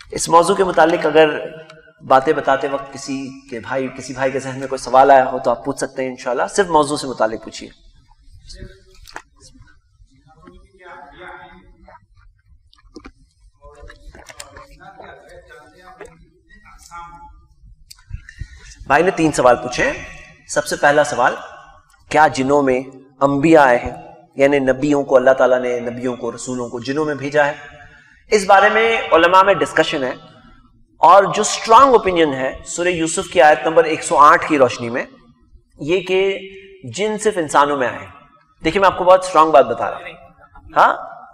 اس موضوع کے متعلق اگر باتیں بتاتے وقت کسی بھائی کے ذہن میں کوئی سوال آیا ہو تو آپ پوچھ سکتے ہیں انشاءاللہ. صرف موضوع سے متعلق پوچھیے. بھائی نے 3 سوال پوچھے. سب سے پہلا سوال, کیا جنوں میں انبیاء آئے ہیں, یعنی نبیوں کو اللہ تعالیٰ نے نبیوں کو رسولوں کو جنوں میں بھیجا ہے؟ اس بارے میں علماء میں ڈسکشن ہے, اور جو اسٹرانگ اوپینین ہے سورہ یوسف کی آیت نمبر 108 کی روشنی میں یہ کہ جن صرف انسانوں میں آئے. دیکھیں میں آپ کو بہت اسٹرانگ بات بتا رہا ہوں. ہاں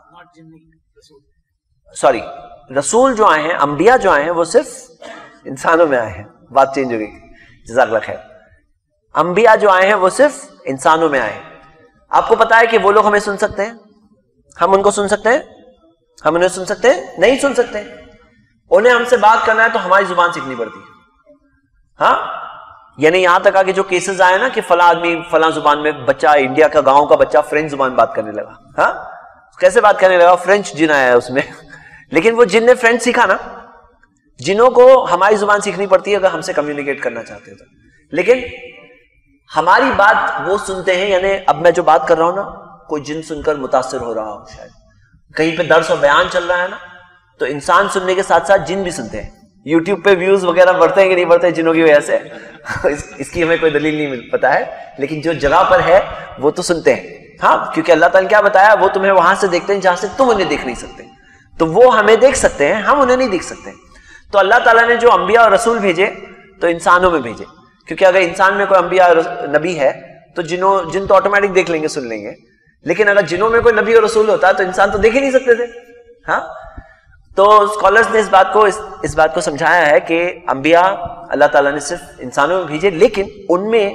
سوری, رسول جو آئے ہیں, انبیاء جو آئے ہیں وہ صرف انسانوں میں آئے ہیں. بات چینج ہو گئی, جزاک اللہ خیر. انبیاء جو آئے ہیں وہ صرف انسانوں میں آئے ہیں. آپ کو پتا ہے کہ وہ لوگ ہمیں سن سکتے ہیں, ہم ان کو سن سکتے ہیں, ہم انہیں سن سکتے ہیں؟ نہیں سن سکتے. انہیں ہم سے بات کرنا ہے تو ہماری زبان سیکھنی پڑتی ہے. ہاں یعنی یہاں تک آگے جو کیسز آئے نا کہ فلاں آدمی فلاں زبان میں, بچہ انڈیا کا گاؤں کا بچہ فرینچ زبان بات کرنے لگا. ہاں کیسے بات کرنے لگا؟ فرینچ جن آیا ہے اس میں. لیکن وہ جن نے فرینچ سیکھا نا. جنوں کو ہماری زبان سیکھنی پڑتی ہے اگر ہم سے کمیونیکیٹ کرنا چاہتے ہیں تو. لیکن ہماری بات وہ سنتے ہیں, یعنی اب میں جو بات کر رہا ہوں نا, کوئی جن سن کر متاثر ہو رہا ہو, شاید کہیں پہ درس اور بیان چل رہا ہے نا, تو انسان سننے کے ساتھ ساتھ جن بھی سنتے ہیں. یوٹیوب پہ ویوز وغیرہ بڑھتے ہیں کہ نہیں بڑھتے جنوں کی وجہ سے, اس کی ہمیں کوئی دلیل نہیں پتا ہے, لیکن جو جگہ پر ہے وہ تو سنتے ہیں. ہاں کیونکہ اللہ تعالیٰ نے کیا بتایا, وہ تمہیں وہاں سے دیکھتے ہیں جہاں سے تم انہیں دیکھ نہیں سکتے. تو وہ ہمیں دیکھ سکتے ہیں, ہم انہیں نہیں دیکھ سکتے. تو اللہ تعالیٰ نے جو انبیاء اور رسول بھیجے تو انسانوں میں بھیجے, کیونکہ اگر انسان میں کوئی انبیاء نبی ہے تو جن تو آٹومیٹک دیکھ لیں گے, سن لیں گے. لیکن اگر جنوں میں کوئی نبی اور رسول ہوتا تو انسان تو دیکھ ہی نہیں سکتے تھے. ہاں تو اسکالرز نے اس بات کو سمجھایا ہے کہ انبیاء اللہ تعالیٰ نے صرف انسانوں میں بھیجے, لیکن ان میں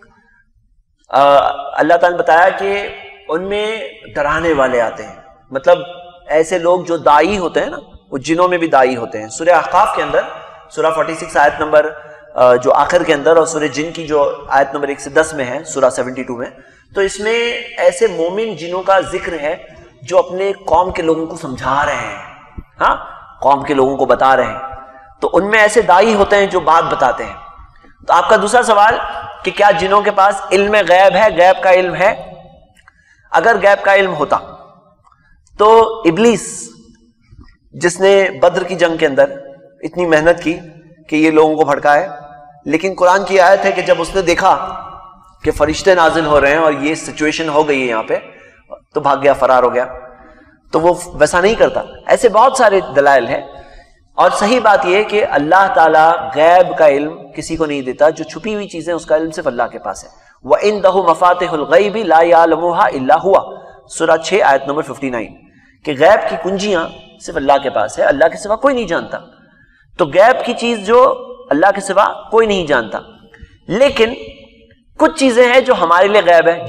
اللہ تعالیٰ نے بتایا کہ ان میں ڈرانے والے آتے ہیں. مطلب ایسے لوگ جو دائی ہوتے ہیں نا, وہ جنوں میں بھی دائی ہوتے ہیں. سورہ احقاف کے اندر سورہ 46 آیت نمبر جو آخر کے اندر, اور سورہ جن کی جو آیت نمبر 1 سے 10 میں ہے, سورہ 72 میں, تو اس میں ایسے مومن جنوں کا ذکر ہے جو اپنے قوم کے لوگوں کو سمجھا رہے ہیں. ہاں قوم کے لوگوں کو بتا رہے ہیں. تو ان میں ایسے دائی ہوتے ہیں جو بات بتاتے ہیں. تو آپ کا دوسرا سوال کہ کیا جنوں کے پاس علم غیب ہے, غیب کا علم ہے؟ اگر غیب کا علم ہوتا تو ابلیس جس نے بدر کی جنگ کے اندر اتنی محنت کی کہ یہ لوگوں کو بھڑکائے, لیکن قرآن کی آیت ہے کہ جب اس نے دیکھا کہ فرشتے نازل ہو رہے ہیں اور یہ سچویشن ہو گئی ہے یہاں پہ, تو بھاگ گیا, فرار ہو گیا. تو وہ ویسا نہیں کرتا. ایسے بہت سارے دلائل ہیں. اور صحیح بات یہ ہے کہ اللہ تعالیٰ غیب کا علم کسی کو نہیں دیتا, جو چھپی ہوئی چیزیں اس کا علم صرف اللہ کے پاس ہے. وَعِندَهُ مَفَاتِحُ الْغَيْبِ لَا يَعْلَمُهَا إِلَّا هُوَ, سورہ 6 آیت نمبر 59, کہ غیب کی کنجیاں صرف اللہ کے پاس ہے, اللہ کے سوا کوئی نہیں جانتا. تو غیب کی چیز جو اللہ کے سوا کوئی نہیں جانتا. لیکن کچھ چیزیں ہیں جو ہمارے لیے غیب ہے.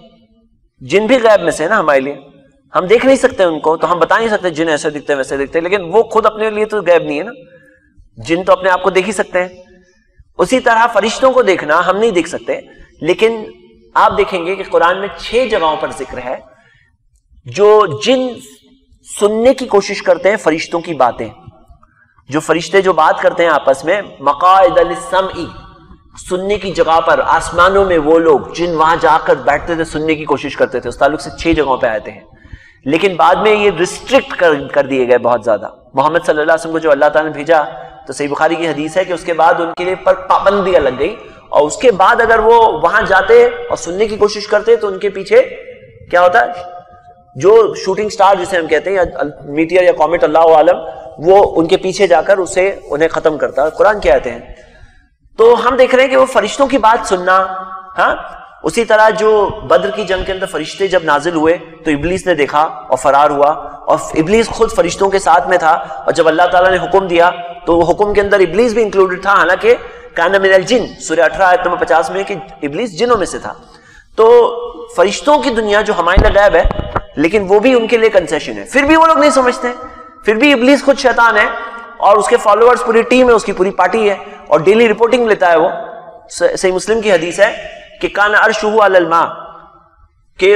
جن بھی غیب میں سے نا ہمارے لیے, ہم دیکھ نہیں سکتے ان کو, تو ہم بتا نہیں سکتے جن ایسے دکھتے ہیں ویسے دکھتے ہیں, لیکن وہ خود اپنے لیے تو غیب نہیں ہے نا. جن تو اپنے آپ کو دیکھ ہی سکتے ہیں. اسی طرح فرشتوں کو دیکھنا ہم نہیں دیکھ سکتے, لیکن آپ دیکھیں گے کہ قرآن میں 6 جگہوں پر ذکر ہے جو جن سننے کی کوشش کرتے ہیں فرشتوں کی باتیں. جو فرشتے جو بات کرتے ہیں آپس میں, مقاعد للسمع, سننے کی جگہ پر, آسمانوں میں وہ لوگ جن وہاں جا کر بیٹھتے تھے, سننے کی کوشش کرتے تھے. اس تعلق سے 6 جگہوں پہ آتے ہیں. لیکن بعد میں یہ ریسٹرکٹ کر دیے گئے بہت زیادہ. محمد صلی اللہ علیہ وسلم کو جو اللہ تعالیٰ نے بھیجا, تو صحیح بخاری کی حدیث ہے کہ اس کے بعد ان کے لیے پر پابندیاں لگ گئی, اور اس کے بعد اگر وہ وہاں جاتے اور سننے کی کوشش کرتے تو ان کے پیچھے کیا ہوتا ہے, جو شوٹنگ سٹار جسے ہم کہتے ہیں, یا میٹیئر یا کامٹ اللہ عالم, وہ ان کے پیچھے جا کر انہیں ختم کرتا. قرآن کیا کہتے ہیں. تو ہم دیکھ رہے ہیں کہ وہ فرشتوں کی بات سننا. ہاں اسی طرح جو بدر کی جنگ کے اندر فرشتے جب نازل ہوئے تو ابلیس نے دیکھا اور فرار ہوا, اور ابلیس خود فرشتوں کے ساتھ میں تھا, اور جب اللہ تعالیٰ نے حکم دیا تو وہ حکم کے اندر ابلیس بھی انکلوڈڈ تھا, حالانکہ کان من الجن, سورہ 18 آیت نمبر 50 میں, کہ ابلیس جنوں میں سے تھا. تو فرشتوں کی دنیا جو ہمارے لیے غیب ہے, لیکن وہ بھی ان کے لیے کنسیشن ہے. پھر بھی وہ لوگ نہیں سمجھتے. پھر بھی ابلیس خود شیطان ہے, اور اس کے فالوورز پوری ٹیم ہے, اس کی پوری پارٹی ہے, اور ڈیلی رپورٹنگ لیتا ہے. وہ صحیح مسلم کی حدیث ہے کہ کان عرشہ علی الماء, کہ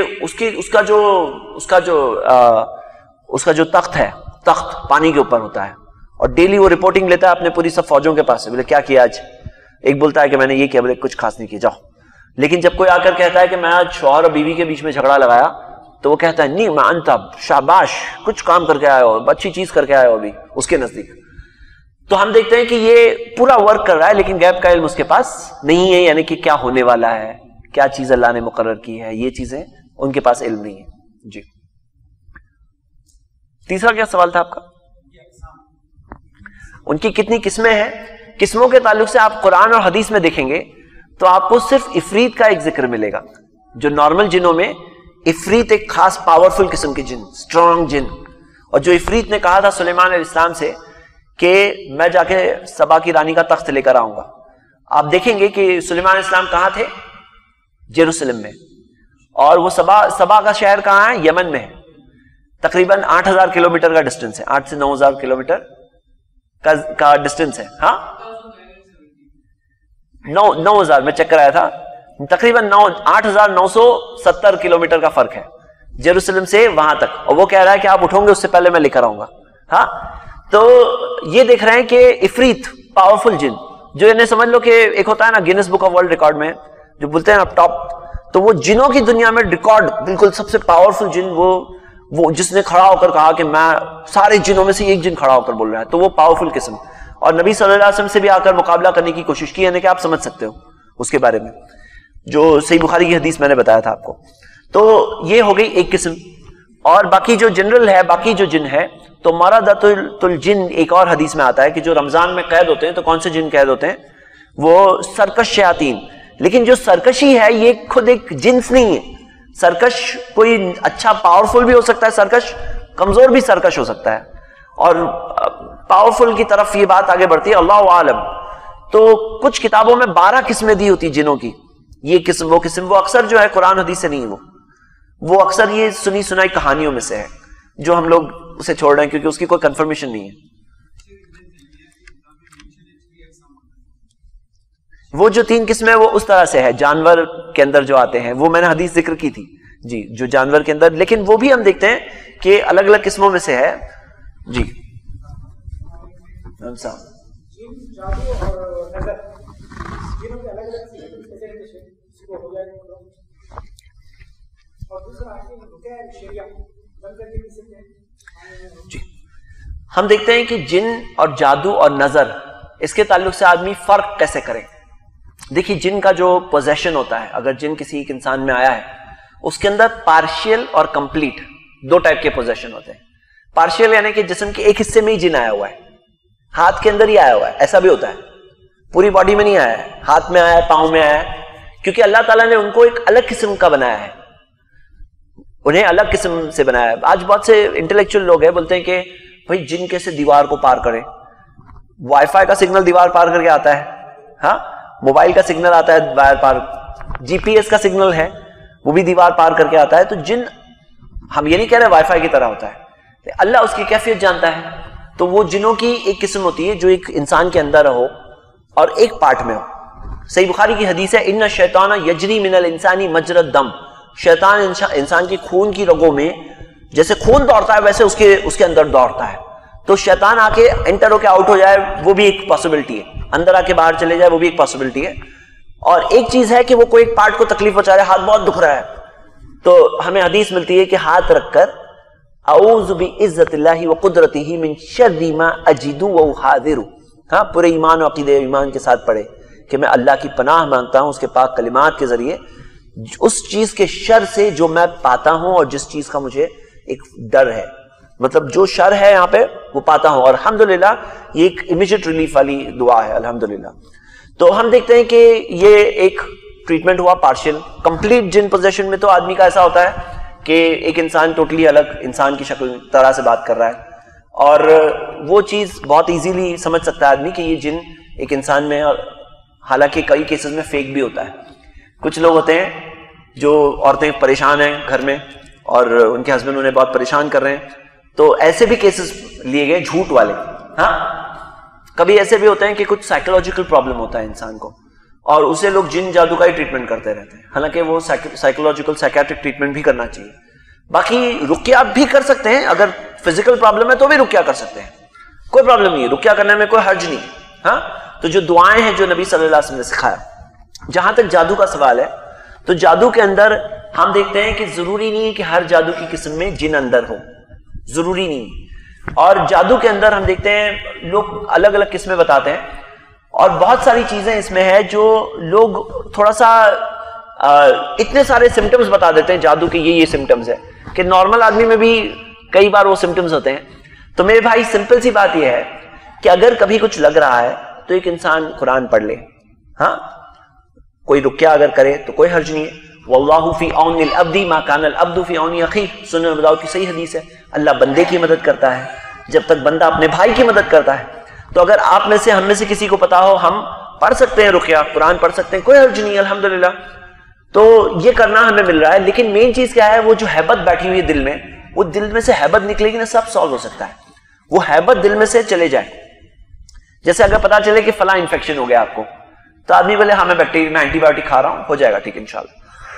اس کا جو تخت ہے, تخت پانی کے اوپر ہوتا ہے, اور ڈیلی وہ رپورٹنگ لیتا ہے اپنے پوری سب فوجوں کے پاس سے، بولے کیا کیا آج؟ ایک بولتا ہے کہ میں نے یہ کیا، بولے کچھ خاص نہیں کیا، جاؤ. لیکن جب کوئی آ کر کہتا ہے کہ میں آج شوہر اور بیوی کے بیچ میں جھگڑا لگایا، تو وہ کہتا ہے نہیں میں انت شاباش، کچھ کام کر کے آئے ہو، اچھی چیز کر کے آئے ہو ابھی اس کے نزدیک. تو ہم دیکھتے ہیں کہ یہ پورا ورک کر رہا ہے لیکن غیب کا علم اس کے پاس نہیں ہے، یعنی کہ کیا ہونے والا ہے، کیا چیز اللہ نے مقرر کی ہے، یہ چیزیں ان کے پاس علم نہیں ہے. جی تیسرا کیا سوال تھا آپ کا؟ ان کی کتنی قسمیں ہیں؟ قسموں کے تعلق سے آپ قرآن اور حدیث میں دیکھیں گے تو آپ کو صرف عفریت کا ایک ذکر ملے گا. جو نارمل جنوں میں عفریت ایک خاص پاورفل قسم کے جن، اسٹرانگ جن. اور جو عفریت نے کہا تھا سلیمان علیہ السلام سے کہ میں جا کے سبا کی رانی کا تخت لے کر آؤں گا، آپ دیکھیں گے کہ سلیمان علیہ السلام کہاں تھے؟ جیروسلم میں. اور وہ سبا کا شہر کہاں ہے؟ یمن میں ہے. تقریباً 8000 کلومیٹر کا ڈسٹینس ہے، 8 سے 9000 کلومیٹر کا ڈسٹینس ہے. ہاں 9000 میں چیک کرایا تھا، تقریباً 8970 کلومیٹر کا فرق ہے جیروسلم سے وہاں تک. اور وہ کہہ رہا ہے کہ آپ اٹھوں گے اس سے پہلے میں لے کر آؤں گا. ہاں تو یہ دیکھ رہے ہیں کہ عفریت پاورفل جن، جو انہیں سمجھ لو کہ ایک ہوتا ہے نا Guinness book of world record میں جو بولتے ہیں نا ٹاپ، تو وہ جنوں کی دنیا میں ریکارڈ بالکل سب سے پاورفل جن وہ جس نے کھڑا ہو کر کہا کہ میں سارے جنوں میں سے ایک جن کھڑا ہو کر بول رہا ہے، تو وہ پاورفل قسم. اور نبی صلی اللہ علیہ وسلم سے بھی آ کر مقابلہ کرنے کی کوشش کی، یعنی کہ آپ سمجھ سکتے ہو اس کے بارے میں، جو صحیح بخاری کی حدیث میں نے بتایا تھا آپ کو. تو یہ ہو گئی ایک قسم. اور باقی جو جنرل ہے، باقی جو جن ہے، تو مردۃ الجن ایک اور حدیث میں آتا ہے کہ جو رمضان میں قید ہوتے ہیں، تو کون سے جن قید ہوتے ہیں؟ وہ سرکش شیاطین. لیکن جو سرکشی ہے یہ خود ایک جنس نہیں ہے. سرکش کوئی اچھا پاورفل بھی ہو سکتا ہے، سرکش کمزور بھی سرکش ہو سکتا ہے. اور پاورفل کی طرف یہ بات آگے بڑھتی ہے، اللہ عالم. تو کچھ کتابوں میں 12 قسمیں دی ہوتی جنوں کی. یہ قسم وہ اکثر جو ہے قرآن حدیث سے نہیں ہے، وہ اکثر یہ سنی سنائی کہانیوں میں سے ہے جو ہم لوگ اسے چھوڑ رہے ہیں کیونکہ اس کی کوئی کنفرمیشن نہیں ہے. وہ جو 3 قسمیں وہ اس طرح سے ہے، جانور کے اندر جو آتے ہیں، وہ میں نے حدیث ذکر کی تھی جی، جو جانور کے اندر. لیکن وہ بھی ہم دیکھتے ہیں کہ الگ الگ قسموں میں سے ہے. جی جی ہم دیکھتے ہیں کہ جن اور جادو اور نظر، اس کے تعلق سے آدمی فرق کیسے کرے. دیکھیے جن کا جو پوزیشن ہوتا ہے، اگر جن کسی ایک انسان میں آیا ہے، اس کے اندر پارشل اور کمپلیٹ 2 ٹائپ کے پوزیشن ہوتے ہیں. پارشل یعنی کہ جسم کے ایک حصے میں ہی جن آیا ہوا ہے، ہاتھ کے اندر ہی آیا ہوا ہے. ایسا بھی ہوتا ہے، پوری باڈی میں نہیں آیا ہے، ہاتھ میں آیا ہے، پاؤں میں آیا ہے، کیونکہ اللہ تعالیٰ نے ان کو ایک الگ قسم کا بنایا ہے، انہیں الگ قسم سے بنایا ہے. آج بہت سے انٹلیکچوئل لوگ ہیں بولتے ہیں کہ بھائی جن کیسے دیوار کو پار کریں؟ وائی فائی کا سگنل دیوار پار کر کے آتا ہے، ہاں موبائل کا سگنل آتا ہے وائر پار، جی پی ایس کا سگنل ہے وہ بھی دیوار پار کر کے آتا ہے. تو جن ہم یہ نہیں کہہ رہے وائی فائی کی طرح ہوتا ہے، اللہ اس کی کیفیت جانتا ہے. تو وہ جنوں کی ایک قسم ہوتی ہے جو ایک انسان کے اندر ہو اور ایک پارٹ میں ہو. صحیح بخاری کی حدیث ہے، ان الشیطان یجری من الانسان مجری الدم. شیطان انسان کی خون کی رگوں میں جیسے خون دوڑتا ہے ویسے اس کے اندر دوڑتا ہے. تو شیطان آ کے انٹر ہو کے آؤٹ ہو جائے وہ بھی ایک پاسبلٹی ہے، اندر آ کے باہر چلے جائے وہ بھی ایک پاسبلٹی ہے. اور ایک چیز ہے کہ وہ کوئی ایک پارٹ کو تکلیف پہنچا رہا ہے، ہاتھ بہت دکھ رہا ہے، تو ہمیں حدیث ملتی ہے کہ ہاتھ رکھ کر اعوذ بعزت اللہ وقدرتہ من شر ما اجد واحاذر. ہاں پورے ایمان و عقیدے ایمان کے ساتھ پڑھے کہ میں اللہ کی پناہ مانگتا ہوں اس کے پاک کلمات کے ذریعے اس چیز کے شر سے جو میں پاتا ہوں اور جس چیز کا مجھے ایک ڈر ہے، مطلب جو شر ہے یہاں پہ وہ پاتا ہوں. اور الحمدللہ یہ ایک امیجیٹ ریلیف والی دعا ہے الحمدللہ. تو ہم دیکھتے ہیں کہ یہ ایک ٹریٹمنٹ ہوا پارشل. کمپلیٹ جن پوزیشن میں تو آدمی کا ایسا ہوتا ہے کہ ایک انسان ٹوٹلی الگ انسان کی شکل طرح سے بات کر رہا ہے، اور وہ چیز بہت ایزیلی سمجھ سکتا ہے آدمی کہ یہ جن ایک انسان میں ہے. اور حالانکہ کئی کیسز میں فیک بھی ہوتا ہے. کچھ لوگ ہوتے ہیں جو عورتیں پریشان ہیں گھر میں اور ان کے ہسبینڈ انہیں بہت پریشان کر رہے ہیں، تو ایسے بھی کیسز لیے گئے جھوٹ والے. ہاں کبھی ایسے بھی ہوتے ہیں کہ کچھ سائیکولوجیکل پرابلم ہوتا ہے انسان کو اور اسے لوگ جن جادو کا ہی ٹریٹمنٹ کرتے رہتے ہیں، حالانکہ وہ سائیکولوجیکل سائیکیاٹرک ٹریٹمنٹ بھی کرنا چاہیے. باقی رقیہ بھی کر سکتے ہیں، اگر فزیکل پرابلم ہے تو بھی رقیہ کر سکتے ہیں، کوئی پرابلم نہیں ہے، رقیہ کرنے میں کوئی حرج نہیں. ہاں تو جو دعائیں ہیں جو نبی صلی اللہ علیہ وسلم نے سکھایا. جہاں تک جادو کا سوال ہے تو جادو کے اندر ہم دیکھتے ہیں کہ ضروری نہیں ہے کہ ہر جادو کی قسم میں جن اندر ہو، ضروری نہیں. اور جادو کے اندر ہم دیکھتے ہیں لوگ الگ الگ قسمیں بتاتے ہیں، اور بہت ساری چیزیں اس میں ہے جو لوگ تھوڑا سا اتنے سارے سمٹمز بتا دیتے ہیں جادو کے یہ سمٹمز ہے کہ نارمل آدمی میں بھی کئی بار وہ سمٹمز ہوتے ہیں. تو میرے بھائی سمپل سی بات یہ ہے کہ اگر کبھی کچھ لگ رہا ہے تو ایک انسان قرآن پڑھ لے. ہاں کوئی رقیہ اگر کرے تو کوئی حرج نہیں ہے. واللہ فی عون العبد ما کان العبد فی عون اخیہ، سنن ابی داؤد کی صحیح حدیث ہے. اللہ بندے کی مدد کرتا ہے جب تک بندہ اپنے بھائی کی مدد کرتا ہے. تو اگر آپ میں سے ہم میں سے کسی کو پتا ہو ہم پڑھ سکتے ہیں رقیہ، قرآن پڑھ سکتے ہیں، کوئی حرج نہیں الحمدللہ. تو یہ کرنا ہمیں مل رہا ہے. لیکن مین چیز کیا ہے، وہ جو ہیبت بیٹھی ہوئی ہے دل میں، وہ دل میں سے ہیبت نکلے گی نا سب سالو ہو سکتا ہے. وہ ہیبت دل میں سے چلے جائے. جیسے اگر پتا چلے کہ فلاں انفیکشن ہو گیا آپ کو تو آدمی بولے ہاں میں بیکٹیریا میں اینٹی بایوٹک کھا رہا ہوں، ہو جائے گا ٹھیک انشاءاللہ.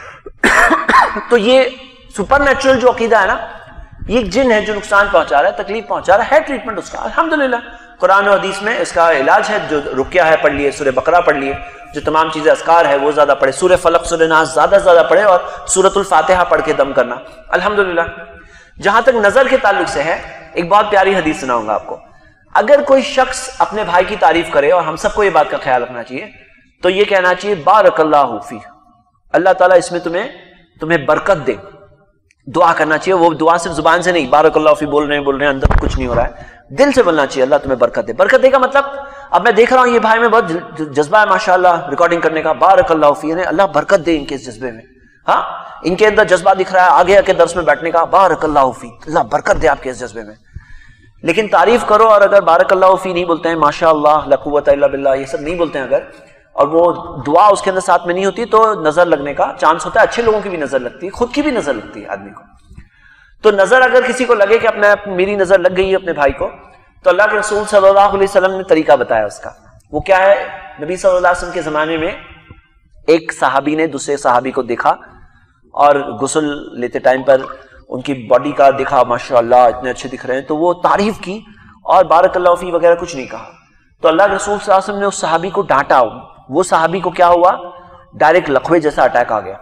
تو یہ سپر نیچرل جو عقیدہ ہے نا، یہ ایک جن ہے جو نقصان پہنچا رہا ہے، تکلیف پہنچا رہا ہے ٹریٹمنٹ اس کا الحمدللہ. قرآن و حدیث میں اس کا علاج ہے. جو رقیہ ہے پڑھ لیے، سورہ بقرہ پڑھ لیے، جو تمام چیزیں اذکار ہے وہ زیادہ پڑھے، سورہ فلق سورہ ناس زیادہ سے زیادہ پڑھے، اور سورۃ الفاتحہ پڑھ کے دم کرنا الحمدللہ. جہاں تک نظر کے تعلق سے ہے، ایک بہت پیاری حدیث سناؤں گا آپ کو. اگر کوئی شخص اپنے بھائی کی تعریف کرے، اور ہم سب کو یہ بات کا خیال رکھنا چاہیے، تو یہ کہنا چاہیے بارک اللہ فی، اللہ تعالیٰ اس میں تمہیں برکت دے. دعا کرنا چاہیے. وہ دعا صرف زبان سے نہیں، بارک اللہ فی بول رہے ہیں اندر کچھ نہیں ہو رہا ہے، دل سے بولنا چاہیے اللہ تمہیں برکت دے. برکت دے کا مطلب اب میں دیکھ رہا ہوں یہ بھائی میں بہت جذبہ ہے ماشاءاللہ ریکارڈنگ کرنے کا، بارک اللہ فی، یعنی اللہ برکت دے ان کے اس جذبے میں. ہاں ان کے اندر جذبہ دکھ رہا ہے آگے آ کے درس میں بیٹھنے کا، بارک اللہ فی، اللہ برکت دے آپ کے اس جذبے میں. لیکن تعریف کرو اور اگر بارک اللہ فی نہیں بولتے ہیں، ماشاء اللہ لا قوت الا باللہ یہ سب نہیں بولتے ہیں اگر، اور وہ دعا اس کے اندر ساتھ میں نہیں ہوتی، تو نظر لگنے کا چانس ہوتا ہے. اچھے لوگوں کی بھی نظر لگتی ہے، خود کی بھی نظر لگتی ہے آدمی کو. تو نظر اگر کسی کو لگے کہ میری نظر لگ گئی ہے اپنے بھائی کو، تو اللہ کے رسول صلی اللہ علیہ وسلم نے طریقہ بتایا اس کا. وہ کیا ہے؟ نبی صلی اللہ علیہ وسلم کے زمانے میں ایک صحابی نے دوسرے صحابی کو دیکھا، اور غسل لیتے ٹائم پر ان کی باڈی کا دیکھا، ماشاءاللہ اتنے اچھے دکھ رہے ہیں، تو وہ تعریف کی اور بارک اللہ فی وغیرہ کچھ نہیں کہا. تو اللہ کے رسول صلی اللہ علیہ وسلم نے اس صحابی کو ڈانٹا. وہ صحابی کو کیا ہوا؟ ڈائریکٹ لقوے جیسا اٹیک آ گیا،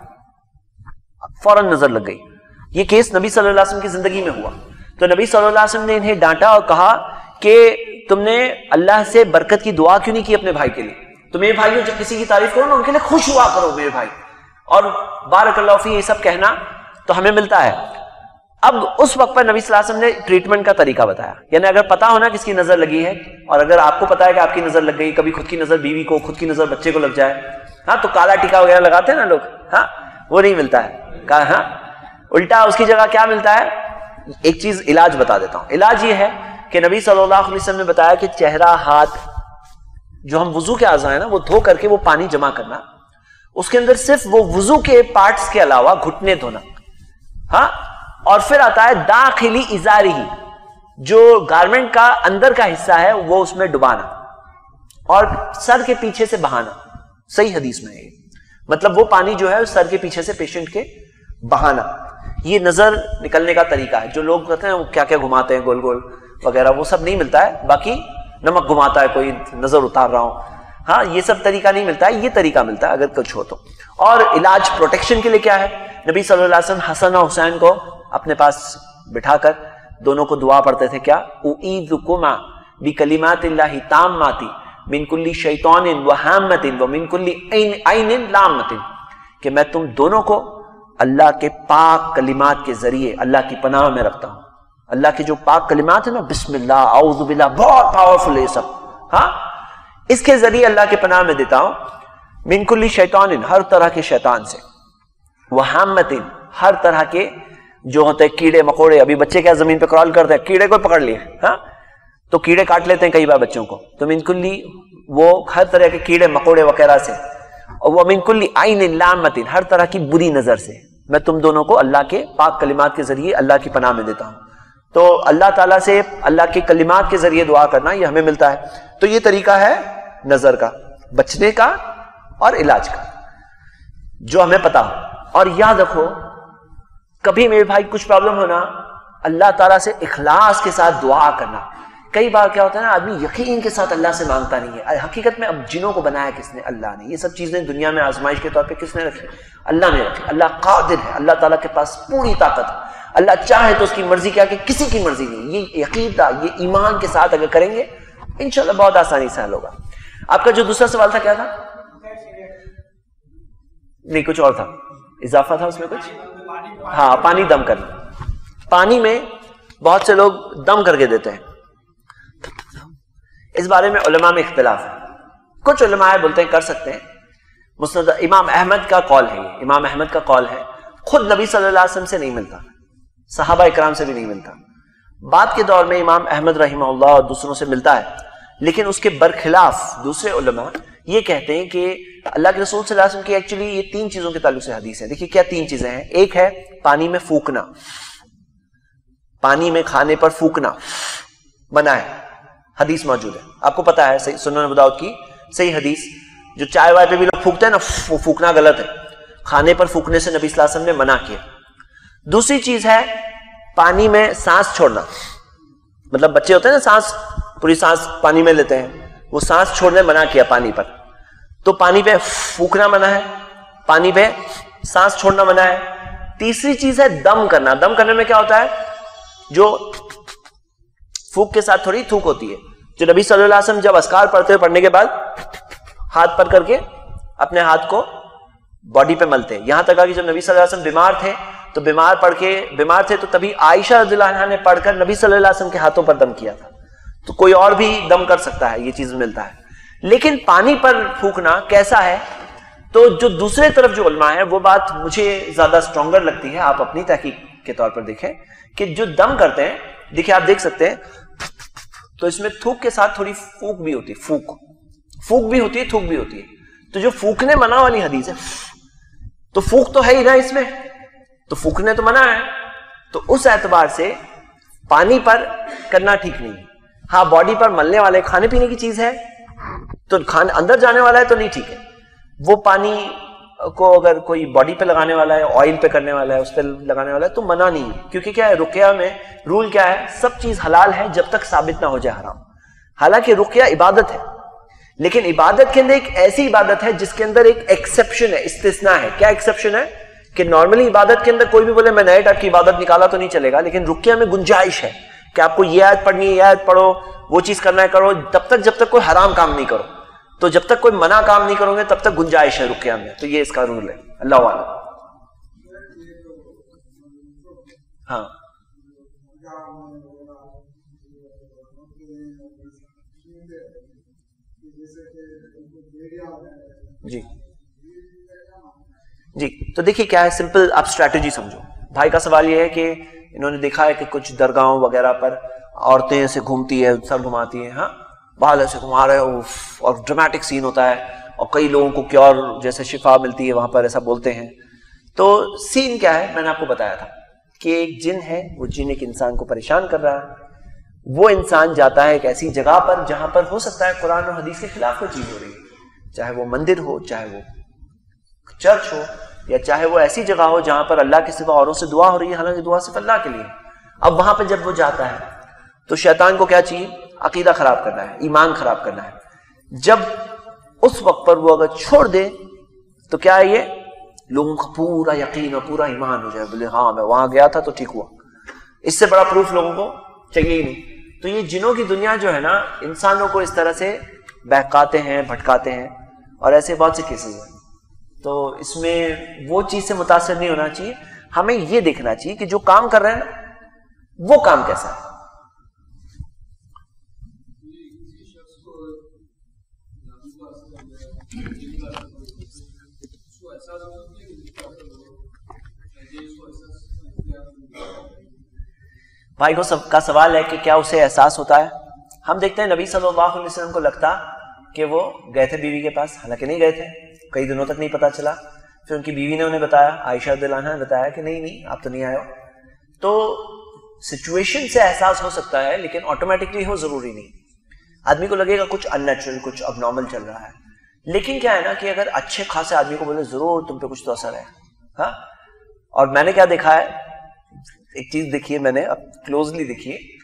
فوراً نظر لگ گئی. یہ کیس نبی صلی اللہ علیہ وسلم کی زندگی میں ہوا. تو نبی صلی اللہ علیہ وسلم نے انہیں ڈانٹا اور کہا کہ تم نے اللہ سے برکت کی دعا کیوں نہیں کی اپنے بھائی کے لیے؟ تو میرے بھائیوں جب کسی کی تعریف کرو نا ان کے لیے خوش ہوا کرو میرے بھائی، اور بارک اللہ فی یہ سب کہنا تو ہمیں ملتا ہے. اب اس وقت پر نبی صلی اللہ علیہ وسلم نے ٹریٹمنٹ کا طریقہ بتایا. یعنی اگر پتا ہونا کس کی نظر لگی ہے، اور اگر آپ کو پتا ہے کہ آپ کی نظر لگ گئی، کبھی خود کی نظر بیوی کو، خود کی نظر بچے کو لگ جائے، ہاں تو کالا ٹیکا وغیرہ لگاتے ہیں نا لوگ، ہاں وہ نہیں ملتا ہے. ہاں الٹا اس کی جگہ کیا ملتا ہے؟ ایک چیز علاج بتا دیتا ہوں. علاج یہ ہے کہ نبی صلی اللہ علیہ وسلم نے بتایا کہ چہرہ، ہاتھ، جو ہم وضو کے اعضاء ہیں نا، وہ دھو کر کے وہ پانی جمع کرنا، اس کے اندر صرف وہ وضو کے پارٹس کے علاوہ گھٹنے دھونا. ہاں اور پھر آتا ہے داخلی ازاری، جو گارمنٹ کا اندر کا حصہ ہے وہ اس میں ڈبانا، اور سر کے پیچھے سے بہانا. صحیح حدیث میں ہے، مطلب وہ پانی جو ہے سر کے پیچھے سے پیشنٹ کے بہانا. یہ نظر نکلنے کا طریقہ ہے. جو لوگ کہتے ہیں وہ کیا کیا گھماتے ہیں گول گول وغیرہ، وہ سب نہیں ملتا ہے. باقی نمک گھماتا ہے کوئی، نظر اتار رہا ہوں، ہاں یہ سب طریقہ نہیں ملتا ہے. یہ طریقہ ملتا ہے اگر کچھ ہو تو. اور علاج پروٹیکشن کے لیے کیا ہے؟ نبی صلی اللہ علیہ وسلم حسن اور حسین کو اپنے پاس بٹھا کر دونوں کو دعا پڑھتے تھے. کیا؟ اعیذکما بکلمات اللہ تامات من کل شیطان وہامۃ ومن کل عین لامۃ، کہ میں تم دونوں کو اللہ کے پاک کلمات کے ذریعے اللہ کی پناہ میں رکھتا ہوں. اللہ کے جو پاک کلمات ہیں نا، بسم اللہ، اعوذ باللہ، بہت پاورفل ہے سب، ہاں اس کے ذریعے اللہ کے پناہ میں دیتا ہوں. من کل شیطان، ہر طرح کے شیطان سے، وہامۃ، ہر طرح کے جو ہوتے ہیں کیڑے مکوڑے. ابھی بچے کیا زمین پہ کرال کرتے ہیں، کیڑے کو پکڑ لیے، ہاں تو کیڑے کاٹ لیتے ہیں کئی بار بچوں کو. تو من کلی، وہ ہر طرح کے کیڑے مکوڑے وغیرہ سے، اور وہ من کل عین لامۃ، ہر طرح کی بری نظر سے میں تم دونوں کو اللہ کے پاک کلمات کے ذریعے اللہ کی پناہ میں دیتا ہوں. تو اللہ تعالیٰ سے اللہ کے کلمات کے ذریعے دعا کرنا یہ ہمیں ملتا ہے. تو یہ طریقہ ہے نظر کا بچنے کا اور علاج کا جو ہمیں پتا ہو. اور یاد رکھو کبھی میرے بھائی کچھ پرابلم ہونا، اللہ تعالیٰ سے اخلاص کے ساتھ دعا کرنا کئی بار کیا ہوتا ہے نا، آدمی یقین کے ساتھ اللہ سے مانگتا نہیں ہے. حقیقت میں اب جنوں کو بنایا کس نے؟ اللہ نے. یہ سب چیزیں دنیا میں آزمائش کے طور پہ کس نے رکھی؟ اللہ نے رکھی. اللہ قادر ہے، اللہ تعالیٰ کے پاس پوری طاقت ہے. اللہ چاہے تو اس کی مرضی کیا کہ کسی کی مرضی نہیں. یہ عقیدہ، یہ ایمان کے ساتھ اگر کریں گے انشاءاللہ بہت آسانی سے حل ہوگا. آپ کا جو دوسرا سوال تھا کیا تھا؟ نہیں کچھ اور تھا، اضافہ تھا اس میں کچھ. ہاں پانی دم کرنا. پانی میں بہت سے لوگ دم کر کے دیتے ہیں. اس بارے میں علماء میں اختلاف ہے. کچھ علماء بولتے ہیں کر سکتے ہیں. مسند امام احمد کا قول ہے، یہ امام احمد کا قول ہے. خود نبی صلی اللہ علیہ وسلم سے نہیں ملتا، صحابہ اکرام سے بھی نہیں ملتا. بعد کے دور میں امام احمد رحمہ اللہ اور دوسروں سے ملتا ہے، لیکن اس کے برخلاف دوسرے علماء یہ کہتے ہیں کہ اللہ کے رسول صلی اللہ علیہ وسلم کی ایکچولی یہ 3 چیزوں کے تعلق سے حدیث ہے. دیکھیے کیا 3 چیزیں ہیں. ایک ہے پانی میں پھونکنا، پانی میں کھانے پر پھونکنا منع ہے، حدیث موجود ہے. آپ کو پتا ہے سنن ابو داؤد کی صحیح حدیث، جو چائے وائے پہ بھی لوگ پھونکتے ہیں نا، وہ پھونکنا غلط ہے. کھانے پر پھونکنے سے نبی صلی اللہ علیہ وسلم نے منع کیا. دوسری چیز ہے پانی میں سانس چھوڑنا. مطلب بچے ہوتے ہیں نا، سانس پوری سانس پانی میں لیتے ہیں، وہ سانس چھوڑنے منع کیا پانی پر. تو پانی پہ پھونکنا منع ہے، پانی پہ سانس چھوڑنا منع ہے. تیسری چیز ہے دم کرنا. دم کرنے میں کیا ہوتا ہے؟ جو پھونک کے ساتھ تھوڑی تھوک ہوتی ہے، جو نبی صلی اللہ علیہ وسلم جب اذکار پڑھنے کے بعد ہاتھ پر کر کے اپنے ہاتھ کو باڈی پہ ملتے ہیں. یہاں تک کہ جب نبی صلی اللہ علیہ وسلم بیمار تھے تو بیمار تھے تو تبھی عائشہ رضی اللہ عنہا نے پڑھ کر نبی صلی اللہ علیہ وسلم کے ہاتھوں پر دم کیا تھا. تو کوئی اور بھی دم کر سکتا ہے، یہ چیز ملتا ہے. لیکن پانی پر پھونکنا کیسا ہے؟ تو جو دوسرے طرف جو علماء ہیں وہ بات مجھے زیادہ اسٹرانگر لگتی ہے. آپ اپنی تحقیق کے طور پر دیکھیں کہ جو دم کرتے ہیں، دیکھیں آپ دیکھ سکتے ہیں تو اس میں تھوک کے ساتھ تھوڑی پھونک بھی ہوتی ہے، پھونک بھی ہوتی ہے، تھوک بھی ہوتی ہے. تو جو پھونکنے منع والی حدیث ہے، تو پھونک تو ہے ہی نا اس میں، تو پھونکنے تو منع ہے. تو اس اعتبار سے پانی پر کرنا ٹھیک نہیں ہے. ہاں باڈی پر ملنے والے کھانے پینے کی چیز ہے تو کھانے اندر جانے والا ہے تو نہیں ٹھیک ہے. وہ پانی کو اگر کوئی باڈی پہ لگانے والا ہے، آئل پہ کرنے والا ہے، اس پہ لگانے والا ہے تو منع نہیں ہے. کیونکہ کیا ہے رقیہ میں رول کیا ہے؟ سب چیز حلال ہے جب تک ثابت نہ ہو جائے حرام. حالانکہ رقیہ عبادت ہے، لیکن عبادت کے اندر ایک ایسی عبادت ہے جس کے اندر ایک ایکسیپشن ہے، استثناء ہے. کیا ایکسیپشن ہے؟ کہ نارملی عبادت کے اندر کوئی بھی بولے میں نئے ٹائپ کی عبادت نکالا تو نہیں چلے گا، لیکن رقیہ میں گنجائش ہے کہ آپ کو یہ آیت پڑھنی ہے، یہ آیت پڑھو، وہ چیز کرنا ہے کرو، جب تک کوئی حرام کام نہیں کرو. تو جب تک کوئی منع کام نہیں کرو گے تب تک گنجائش ہے رقیہ میں. تو یہ اس کا رول ہے. اللہ اعلم. ہاں جی جی. تو دیکھیے کیا ہے، سمپل آپ اسٹریٹجی سمجھو. بھائی کا سوال یہ ہے کہ انہوں نے دیکھا ہے کہ کچھ درگاہوں وغیرہ پر عورتیں ایسے گھومتی ہے، سر گھماتی ہیں، ہاں بال ایسے گھما رہے اور ڈرامیٹک سین ہوتا ہے، اور کئی لوگوں کو کیور جیسے شفا ملتی ہے وہاں پر، ایسا بولتے ہیں. تو سین کیا ہے؟ میں نے آپ کو بتایا تھا کہ ایک جن ہے، وہ جن ایک انسان کو پریشان کر رہا ہے. وہ انسان جاتا ہے ایک ایسی جگہ پر جہاں پر ہو سکتا ہے قرآن اور حدیث کے خلاف کوئی چیز ہو رہی ہے، چاہے وہ مندر ہو، چاہے وہ چرچ ہو، یا چاہے وہ ایسی جگہ ہو جہاں پر اللہ کے سوا اوروں سے دعا ہو رہی ہے، حالانکہ دعا صرف اللہ کے لیے. اب وہاں پہ جب وہ جاتا ہے تو شیطان کو کیا چاہیے؟ عقیدہ خراب کرنا ہے، ایمان خراب کرنا ہے. جب اس وقت پر وہ اگر چھوڑ دے تو کیا ہے، یہ لوگوں کا پورا یقین اور پورا ایمان ہو جائے، بولے ہاں میں وہاں گیا تھا تو ٹھیک ہوا. اس سے بڑا پروف لوگوں کو چاہیے ہی نہیں. تو یہ جنوں کی دنیا جو ہے نا، انسانوں کو اس طرح سے بہکاتے ہیں، بھٹکاتے ہیں، اور ایسے بہت سے کیسز ہیں. تو اس میں وہ چیز سے متاثر نہیں ہونا چاہیے. ہمیں یہ دیکھنا چاہیے کہ جو کام کر رہے ہیں نا وہ کام کیسا ہے. بھائی کو کا سوال ہے کہ کیا اسے احساس ہوتا ہے. ہم دیکھتے ہیں نبی صلی اللہ علیہ وسلم کو لگتا کہ وہ گئے تھے بیوی کے پاس، حالانکہ نہیں گئے تھے، کئی دنوں تک نہیں پتا چلا. پھر ان کی بیوی نے انہیں بتایا، عائشہ رضی اللہ عنہا نے بتایا کہ نہیں آپ تو نہیں آئے ہو. تو سچویشن سے احساس ہو سکتا ہے لیکن آٹومیٹکلی ہو ضروری نہیں. آدمی کو لگے گا کچھ ان نیچرل، کچھ اب نارمل چل رہا ہے. لیکن کیا ہے نا کہ اگر اچھے خاصے آدمی کو بولے ضرور تم پہ کچھ تو اثر ہے. ہاں، اور میں نے کیا دیکھا ہے، ایک چیز دیکھی ہے میں نے، اب کلوزلی دیکھیے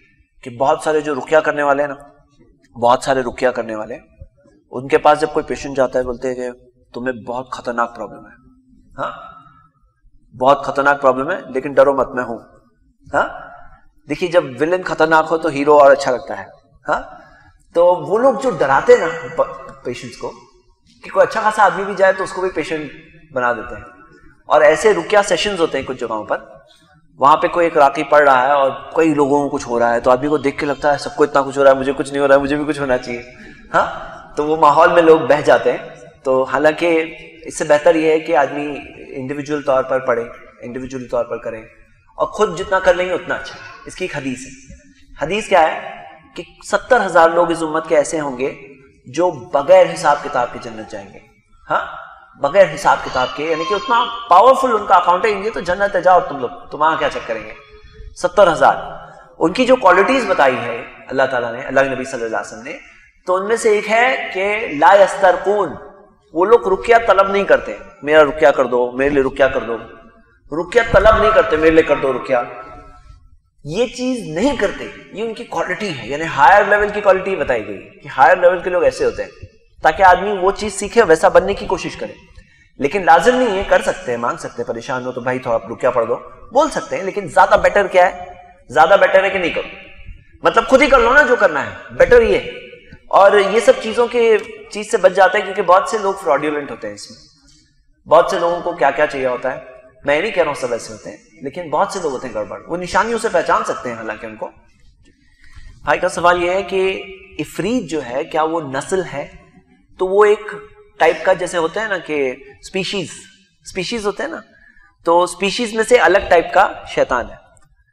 کہ بہت سارے جو رقیہ کرنے والے ہیں نا، بہت سارے رقیہ کرنے والے، ان کے پاس جب کوئی پیشنٹ جاتا ہے بولتے ہیں کہ تمہیں بہت خطرناک پرابلم ہے، ہاں بہت خطرناک پرابلم ہے لیکن ڈرو مت میں ہوں. ہاں دیکھیے جب ولن خطرناک ہو تو ہیرو اور اچھا لگتا ہے. ہاں تو وہ لوگ جو ڈراتے نا پیشنٹس کو کہ کوئی اچھا خاصا آدمی بھی جائے تو اس کو بھی پیشنٹ بنا دیتے ہیں. اور ایسے رقیہ سیشنز ہوتے ہیں کچھ جگہوں پر، وہاں پہ کوئی ایک راقی پڑھ رہا ہے اور کئی لوگوں کو کچھ ہو رہا ہے تو آدمی کو دیکھ کے لگتا ہے سب کو اتنا کچھ ہو رہا ہے، مجھے کچھ نہیں ہو رہا ہے، مجھے بھی کچھ ہونا چاہیے. ہاں تو وہ ماحول میں لوگ بہہ جاتے ہیں. تو حالانکہ اس سے بہتر یہ ہے کہ آدمی انڈیویجول طور پر پڑھے، انڈیویجول طور پر کریں، اور خود جتنا کر لیں گے اتنا اچھا. اس کی ایک حدیث ہے. حدیث کیا ہے کہ 70,000 لوگ اس امت کے ایسے ہوں گے جو بغیر حساب کتاب کے جنت جائیں گے. ہاں بغیر حساب کتاب کے، یعنی کہ اتنا پاورفل ان کا اکاؤنٹ ہے، یہ تو جنت ہے، جاؤ تم لوگ، تم وہاں کیا چیک کریں گے. 70,000 ان کی جو کوالٹیز بتائی ہے اللہ تعالیٰ نے، اللہ کے نبی صلی اللہ علیہ وسلم نے، تو ان میں سے ایک ہے کہ لا یسترقون، وہ لوگ رقیہ طلب نہیں کرتے، میرا رقیہ کر دو، میرے لیے رقیہ کر دو. رقیہ طلب نہیں کرتے، میرے لیے کر دو رقیہ، یہ چیز نہیں کرتے. یہ ان کی کوالٹی ہے، یعنی ہائر لیول کی کوالٹی بتائی گئی کہ ہائر لیول کے لوگ ایسے ہوتے ہیں تاکہ آدمی وہ چیز سیکھے، ویسا بننے کی کوشش کرے. لیکن لازم نہیں ہے، کر سکتے ہیں، مانگ سکتے ہیں، پریشان ہو تو بھائی تھوڑا رقیہ پڑھ دو، بول سکتے ہیں. لیکن زیادہ بیٹر کیا ہے؟ زیادہ بیٹر ہے کہ نہیں کرو، مطلب خود ہی کر لو نا جو کرنا ہے، بیٹر یہ ہے. اور یہ سب چیزوں کے چیز سے بچ جاتا ہے کیونکہ بہت سے لوگ فراڈیولنٹ ہوتے ہیں. اس میں بہت سے لوگوں کو کیا کیا چاہیے ہوتا ہے، میں نہیں کہہ رہا ہوں سب ایسے ہوتے ہیں، لیکن بہت سے لوگ ہوتے ہیں گڑبڑ، وہ نشانیوں سے پہچان سکتے ہیں حالانکہ ان کو. بھائی کا سوال یہ ہے کہ عفریت جو ہے کیا وہ نسل ہے؟ تو وہ ایک ٹائپ کا، جیسے ہوتے ہیں نا کہ اسپیشیز ہوتے ہیں نا، تو اسپیشیز میں سے الگ ٹائپ کا شیطان ہے.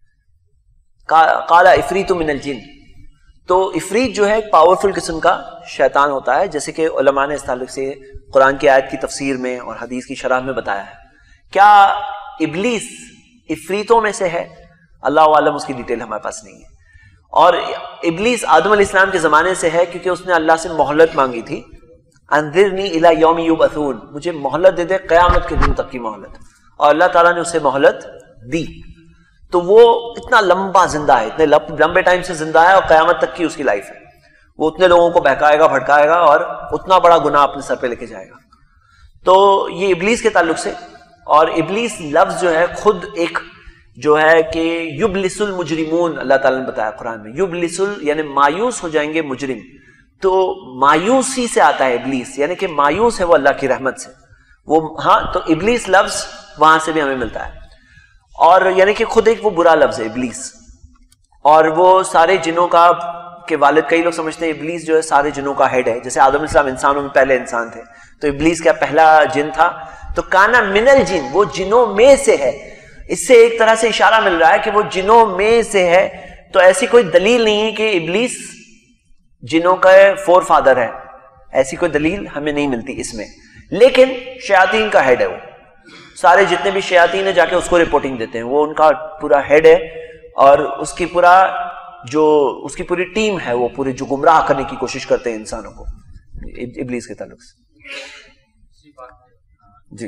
قال عفریت من الجن، تو عفریت جو ہے ایک پاورفل قسم کا شیطان ہوتا ہے، جیسے کہ علماء نے اس تعلق سے قرآن کی آیت کی تفسیر میں اور حدیث کی شرح میں بتایا ہے. کیا ابلیس عفریتوں میں سے ہے؟ اللہ عالم، اس کی ڈیٹیل ہمارے پاس نہیں ہے. اور ابلیس آدم علیہ السلام کے زمانے سے ہے کیونکہ اس نے اللہ سے مہلت مانگی تھی، انذرنی الی یوم یبعثون، مجھے مہلت دے دے قیامت کے دن تک کی مہلت، اور اللہ تعالیٰ نے اسے مہلت دی. تو وہ اتنا لمبا زندہ ہے، اتنے لمبے ٹائم سے زندہ ہے، اور قیامت تک کی اس کی لائف ہے. وہ اتنے لوگوں کو بہکائے گا، بھڑکائے گا، اور اتنا بڑا گناہ اپنے سر پہ لے کے جائے گا. تو یہ ابلیس کے تعلق سے. اور ابلیس لفظ جو ہے خود ایک جو ہے کہ یبلس المجرمون، اللہ تعالیٰ نے بتایا قرآن میں، یبلس یعنی مایوس ہو جائیں گے مجرم. تو مایوسی سے آتا ہے ابلیس، یعنی کہ مایوس ہے وہ اللہ کی رحمت سے وہ. ہاں تو ابلیس لفظ وہاں سے بھی ہمیں ملتا ہے، اور یعنی کہ خود ایک وہ برا لفظ ہے ابلیس. اور وہ سارے جنوں کا کہ والد، کئی لوگ سمجھتے ہیں ابلیس جو ہے سارے جنوں کا ہیڈ ہے. جیسے آدم علیہ السلام انسانوں میں پہلے انسان تھے، تو ابلیس کیا پہلا جن تھا؟ تو کانا من الجن، وہ جنوں میں سے ہے. اس سے ایک طرح سے اشارہ مل رہا ہے کہ وہ جنوں میں سے ہے. تو ایسی کوئی دلیل نہیں ہے کہ ابلیس جنوں کا فور فادر ہے، ایسی کوئی دلیل ہمیں نہیں ملتی اس میں. لیکن شیاطین کا ہیڈ ہے وہ. سارے جتنے بھی شیاطین ہیں جا کے اس کو رپورٹنگ دیتے ہیں، وہ ان کا پورا ہیڈ ہے، اور اس کی پوری ٹیم ہے، وہ پورے جو گمراہ کرنے کی کوشش کرتے ہیں انسانوں کو، ابلیس کے تعلق سے. جی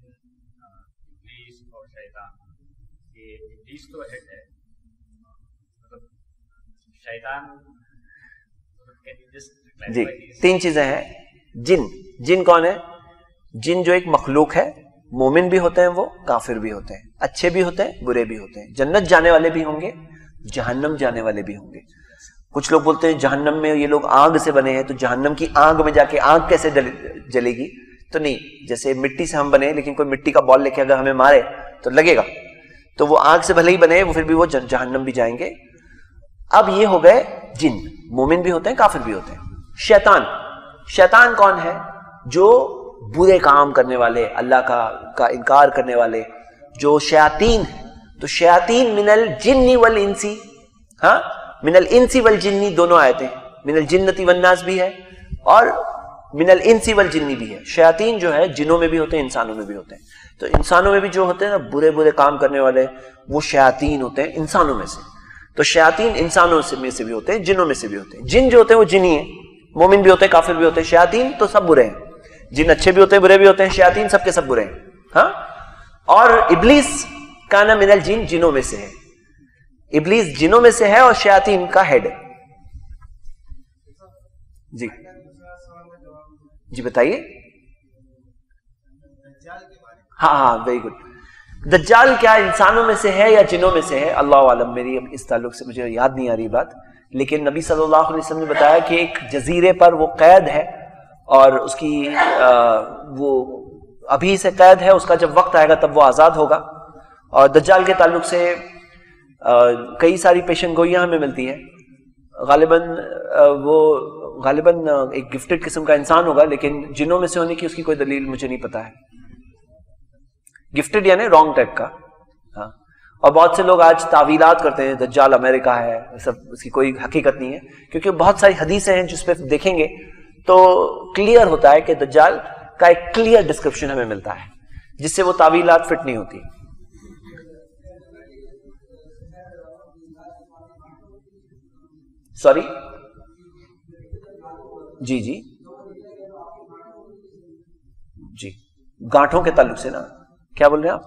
جی 3 چیزیں ہیں. جن کون ہے؟ جن جو ایک مخلوق ہے، مومن بھی ہوتے ہیں، وہ کافر بھی ہوتے ہیں، اچھے بھی ہوتے ہیں، برے بھی ہوتے ہیں، جنت جانے والے بھی ہوں گے، جہنم جانے والے بھی ہوں گے. کچھ لوگ بولتے ہیں جہنم میں یہ لوگ آگ سے بنے ہیں، تو جہنم کی آگ میں جا کے آگ کیسے جلے گی؟ تو نہیں، جیسے مٹی سے ہم بنے، لیکن کوئی مٹی کا بال لے کے اگر ہمیں مارے تو لگے گا. تو وہ آگ سے بھلے ہی بنے، وہ پھر بھی وہ جہنم بھی جائیں گے. اب یہ ہو گئے جن، مومن بھی ہوتے ہیں، کافر بھی ہوتے ہیں. شیطان کون ہے؟ جو برے کام کرنے والے، اللہ کا انکار کرنے والے، جو شیاطین ہیں. تو شیاطین من الجن والانسی، ہاں من الانسی والجنی دونوں آیتیں، من الجنتی والناس بھی ہے اور من الانسی والجنی بھی ہے. شیاطین جو ہے جنوں میں بھی ہوتے ہیں، انسانوں میں بھی ہوتے ہیں. تو انسانوں میں بھی جو ہوتے ہیں نا برے کام کرنے والے، وہ شیاطین ہوتے ہیں انسانوں میں سے. تو شیاطین انسانوں میں سے بھی ہوتے ہیں، جنوں میں سے بھی ہوتے ہیں. جن جو ہوتے ہیں وہ جنی ہیں، مومن بھی ہوتے ہیں، کافر بھی ہوتے ہیں. شیاطین تو سب برے ہیں، جن اچھے بھی ہوتے ہیں، برے بھی ہوتے ہیں. شیاطین سب کے سب برے ہیں. ہاں اور ابلیس کانا من الجن، جنوں میں سے ہے. ابلیس جنوں میں سے ہے اور شیاطین کا ہیڈ ہے. جی جی بتائیے. ہاں ویری گڈ. دجال کیا انسانوں میں سے ہے یا جنوں میں سے ہے؟ اللہ عالم، میری اس تعلق سے مجھے یاد نہیں آ رہی بات، لیکن نبی صلی اللہ علیہ وسلم نے بتایا کہ ایک جزیرے پر وہ قید ہے اور اس کی وہ ابھی سے قید ہے، اس کا جب وقت آئے گا تب وہ آزاد ہوگا. اور دجال کے تعلق سے کئی ساری پیشن گوئیاں ہمیں ملتی ہیں. غالباً ایک گفٹڈ قسم کا انسان ہوگا، لیکن جنوں میں سے ہونے کی اس کی کوئی دلیل مجھے نہیں پتا ہے. گفٹڈ یعنی رانگ ٹائپ کا. ہاں، اور بہت سے لوگ آج تعویلات کرتے ہیں دجال امریکہ ہے، سب اس کی کوئی حقیقت نہیں ہے، کیونکہ بہت ساری حدیثیں ہیں جس پہ دیکھیں گے تو کلیئر ہوتا ہے کہ دجال کا ایک کلیئر ڈسکرپشن ہمیں ملتا ہے، جس سے وہ تعویلات فٹ نہیں ہوتی. سوری جی جی جی گانٹھوں کے تعلق سے نا، کیا بول رہے ہیں آپ؟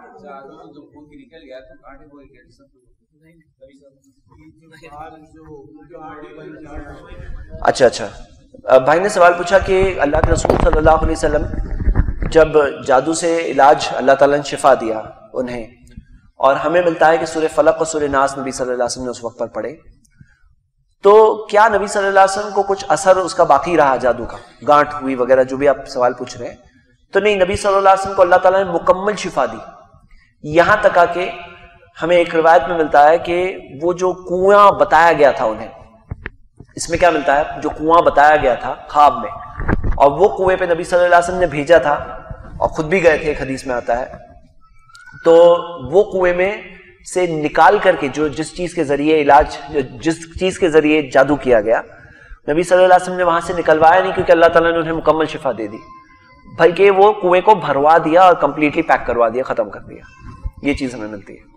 اچھا بھائی نے سوال پوچھا کہ اللہ کے رسول صلی اللہ علیہ وسلم جب جادو سے علاج اللہ تعالیٰ نے شفا دیا انہیں، اور ہمیں ملتا ہے کہ سورہ فلق اور سورہ ناس نبی صلی اللہ علیہ وسلم نے اس وقت پر پڑھے، تو کیا نبی صلی اللہ علیہ وسلم کو کچھ اثر اس کا باقی رہا جادو کا، گانٹھ ہوئی وغیرہ جو بھی آپ سوال پوچھ رہے ہیں؟ تو نہیں، نبی صلی اللہ علیہ وسلم کو اللہ تعالیٰ نے مکمل شفا دی. یہاں تک آ کے ہمیں ایک روایت میں ملتا ہے کہ وہ جو کنواں بتایا گیا تھا انہیں، اس میں کیا ملتا ہے، جو کنواں بتایا گیا تھا خواب میں، اور وہ کنویں پہ نبی صلی اللہ علیہ وسلم نے بھیجا تھا اور خود بھی گئے تھے، ایک حدیث میں آتا ہے، تو وہ کنویں میں سے نکال کر کے جس چیز کے ذریعے علاج، جس چیز کے ذریعے جادو کیا گیا، نبی صلی اللہ علیہ وسلم نے وہاں سے نکلوایا نہیں، کیونکہ اللہ تعالیٰ نے انہیں مکمل شفا دے دی، بلکہ وہ کنویں کو بھروا دیا اور کمپلیٹلی پیک کروا دیا، ختم کر دیا. یہ چیز ہمیں ملتی ہے.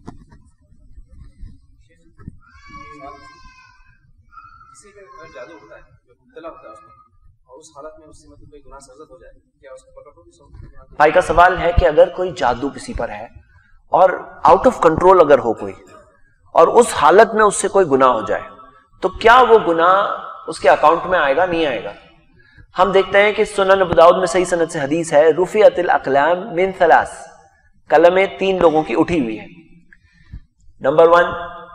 بھائی کا سوال ہے کہ اگر کوئی جادو کسی پر ہے اور آؤٹ آف کنٹرول اگر ہو کوئی، اور اس حالت میں اس سے کوئی گناہ ہو جائے، تو کیا وہ گناہ اس کے اکاؤنٹ میں آئے گا؟ نہیں آئے گا. ہم دیکھتے ہیں کہ سنن ابو داؤد میں صحیح سند سے حدیث ہے، رفعت الاقلام من ثلاث، قلمیں 3 لوگوں کی اٹھی ہوئی ہے. نمبر 1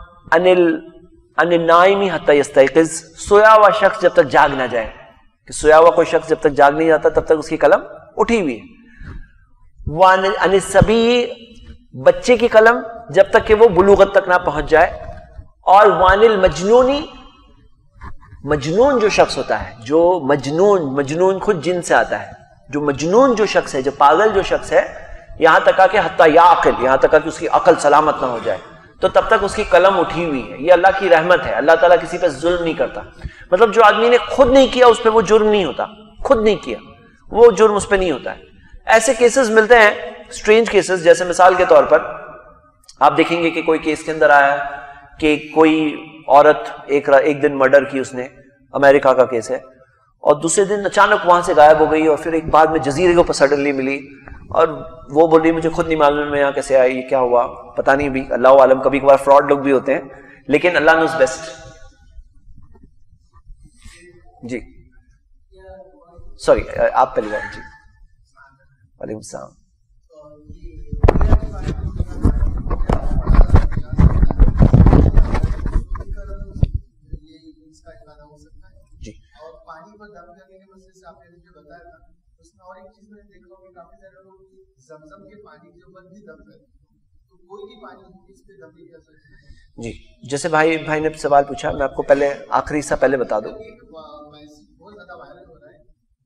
ان النائم حتی یستیقظ، سویا ہوا شخص جب تک جاگ نہ جائے، کہ سویا ہوا کوئی شخص جب تک جاگ نہیں جاتا تب تک اس کی قلم اٹھی ہوئی ہے. وان الصبی، بچے کی قلم جب تک کہ وہ بلوغت تک نہ پہنچ جائے. اور وان المجنونی، مجنون جو شخص ہوتا ہے، جو مجنون خود جن سے آتا ہے، جو مجنون جو شخص ہے، جو پاگل جو شخص ہے، یہاں تک کہ حتی یعقل، یہاں تک کہ اس کی عقل سلامت نہ ہو جائے، تو تب تک اس کی قلم اٹھی ہوئی ہے. یہ اللہ کی رحمت ہے، اللہ تعالیٰ کسی پہ ظلم نہیں کرتا. مطلب جو آدمی نے خود نہیں کیا اس پہ وہ جرم نہیں ہوتا، خود نہیں کیا وہ جرم اس پہ نہیں ہوتا ہے. ایسے کیسز ملتے ہیں، سٹرینج کیسز، جیسے مثال کے طور پر آپ دیکھیں گے کہ کوئی کیس کے اندر آیا کہ کوئی عورت ایک دن مرڈر کی اس نے، امریکہ کا کیس ہے، اور دوسرے دن اچانک وہاں سے غائب ہو گئی، اور پھر ایک بعد میں جزیرے کے اوپر سڈنلی ملی، اور وہ بول رہی مجھے خود نہیں معلوم میں یہاں کیسے آئی، یہ کیا ہوا پتہ نہیں بھی، اللہ عالم. کبھی کبھار فراڈ لوگ بھی ہوتے ہیں، لیکن اللہ نوز بیسٹ. جی سوری آپ پہلی بار. جی وعلیکم السلام. جی پانی کو دم کرنے کے مسئلے سے آپ نے جو بتایا تھا، اس میں اور ایک چیز میں نے دیکھا کہ کافی سارے لوگ زمزم کے پانی کے اوپر بھی دم کرتے ہیں، تو کوئی بھی پانی اس پہ دم نہیں کر سکتا. جی جیسے بھائی نے سوال پوچھا، میں آپ کو پہلے آخری حصہ پہلے بتا دوں. بہت زیادہ وائرل ہو رہا ہے،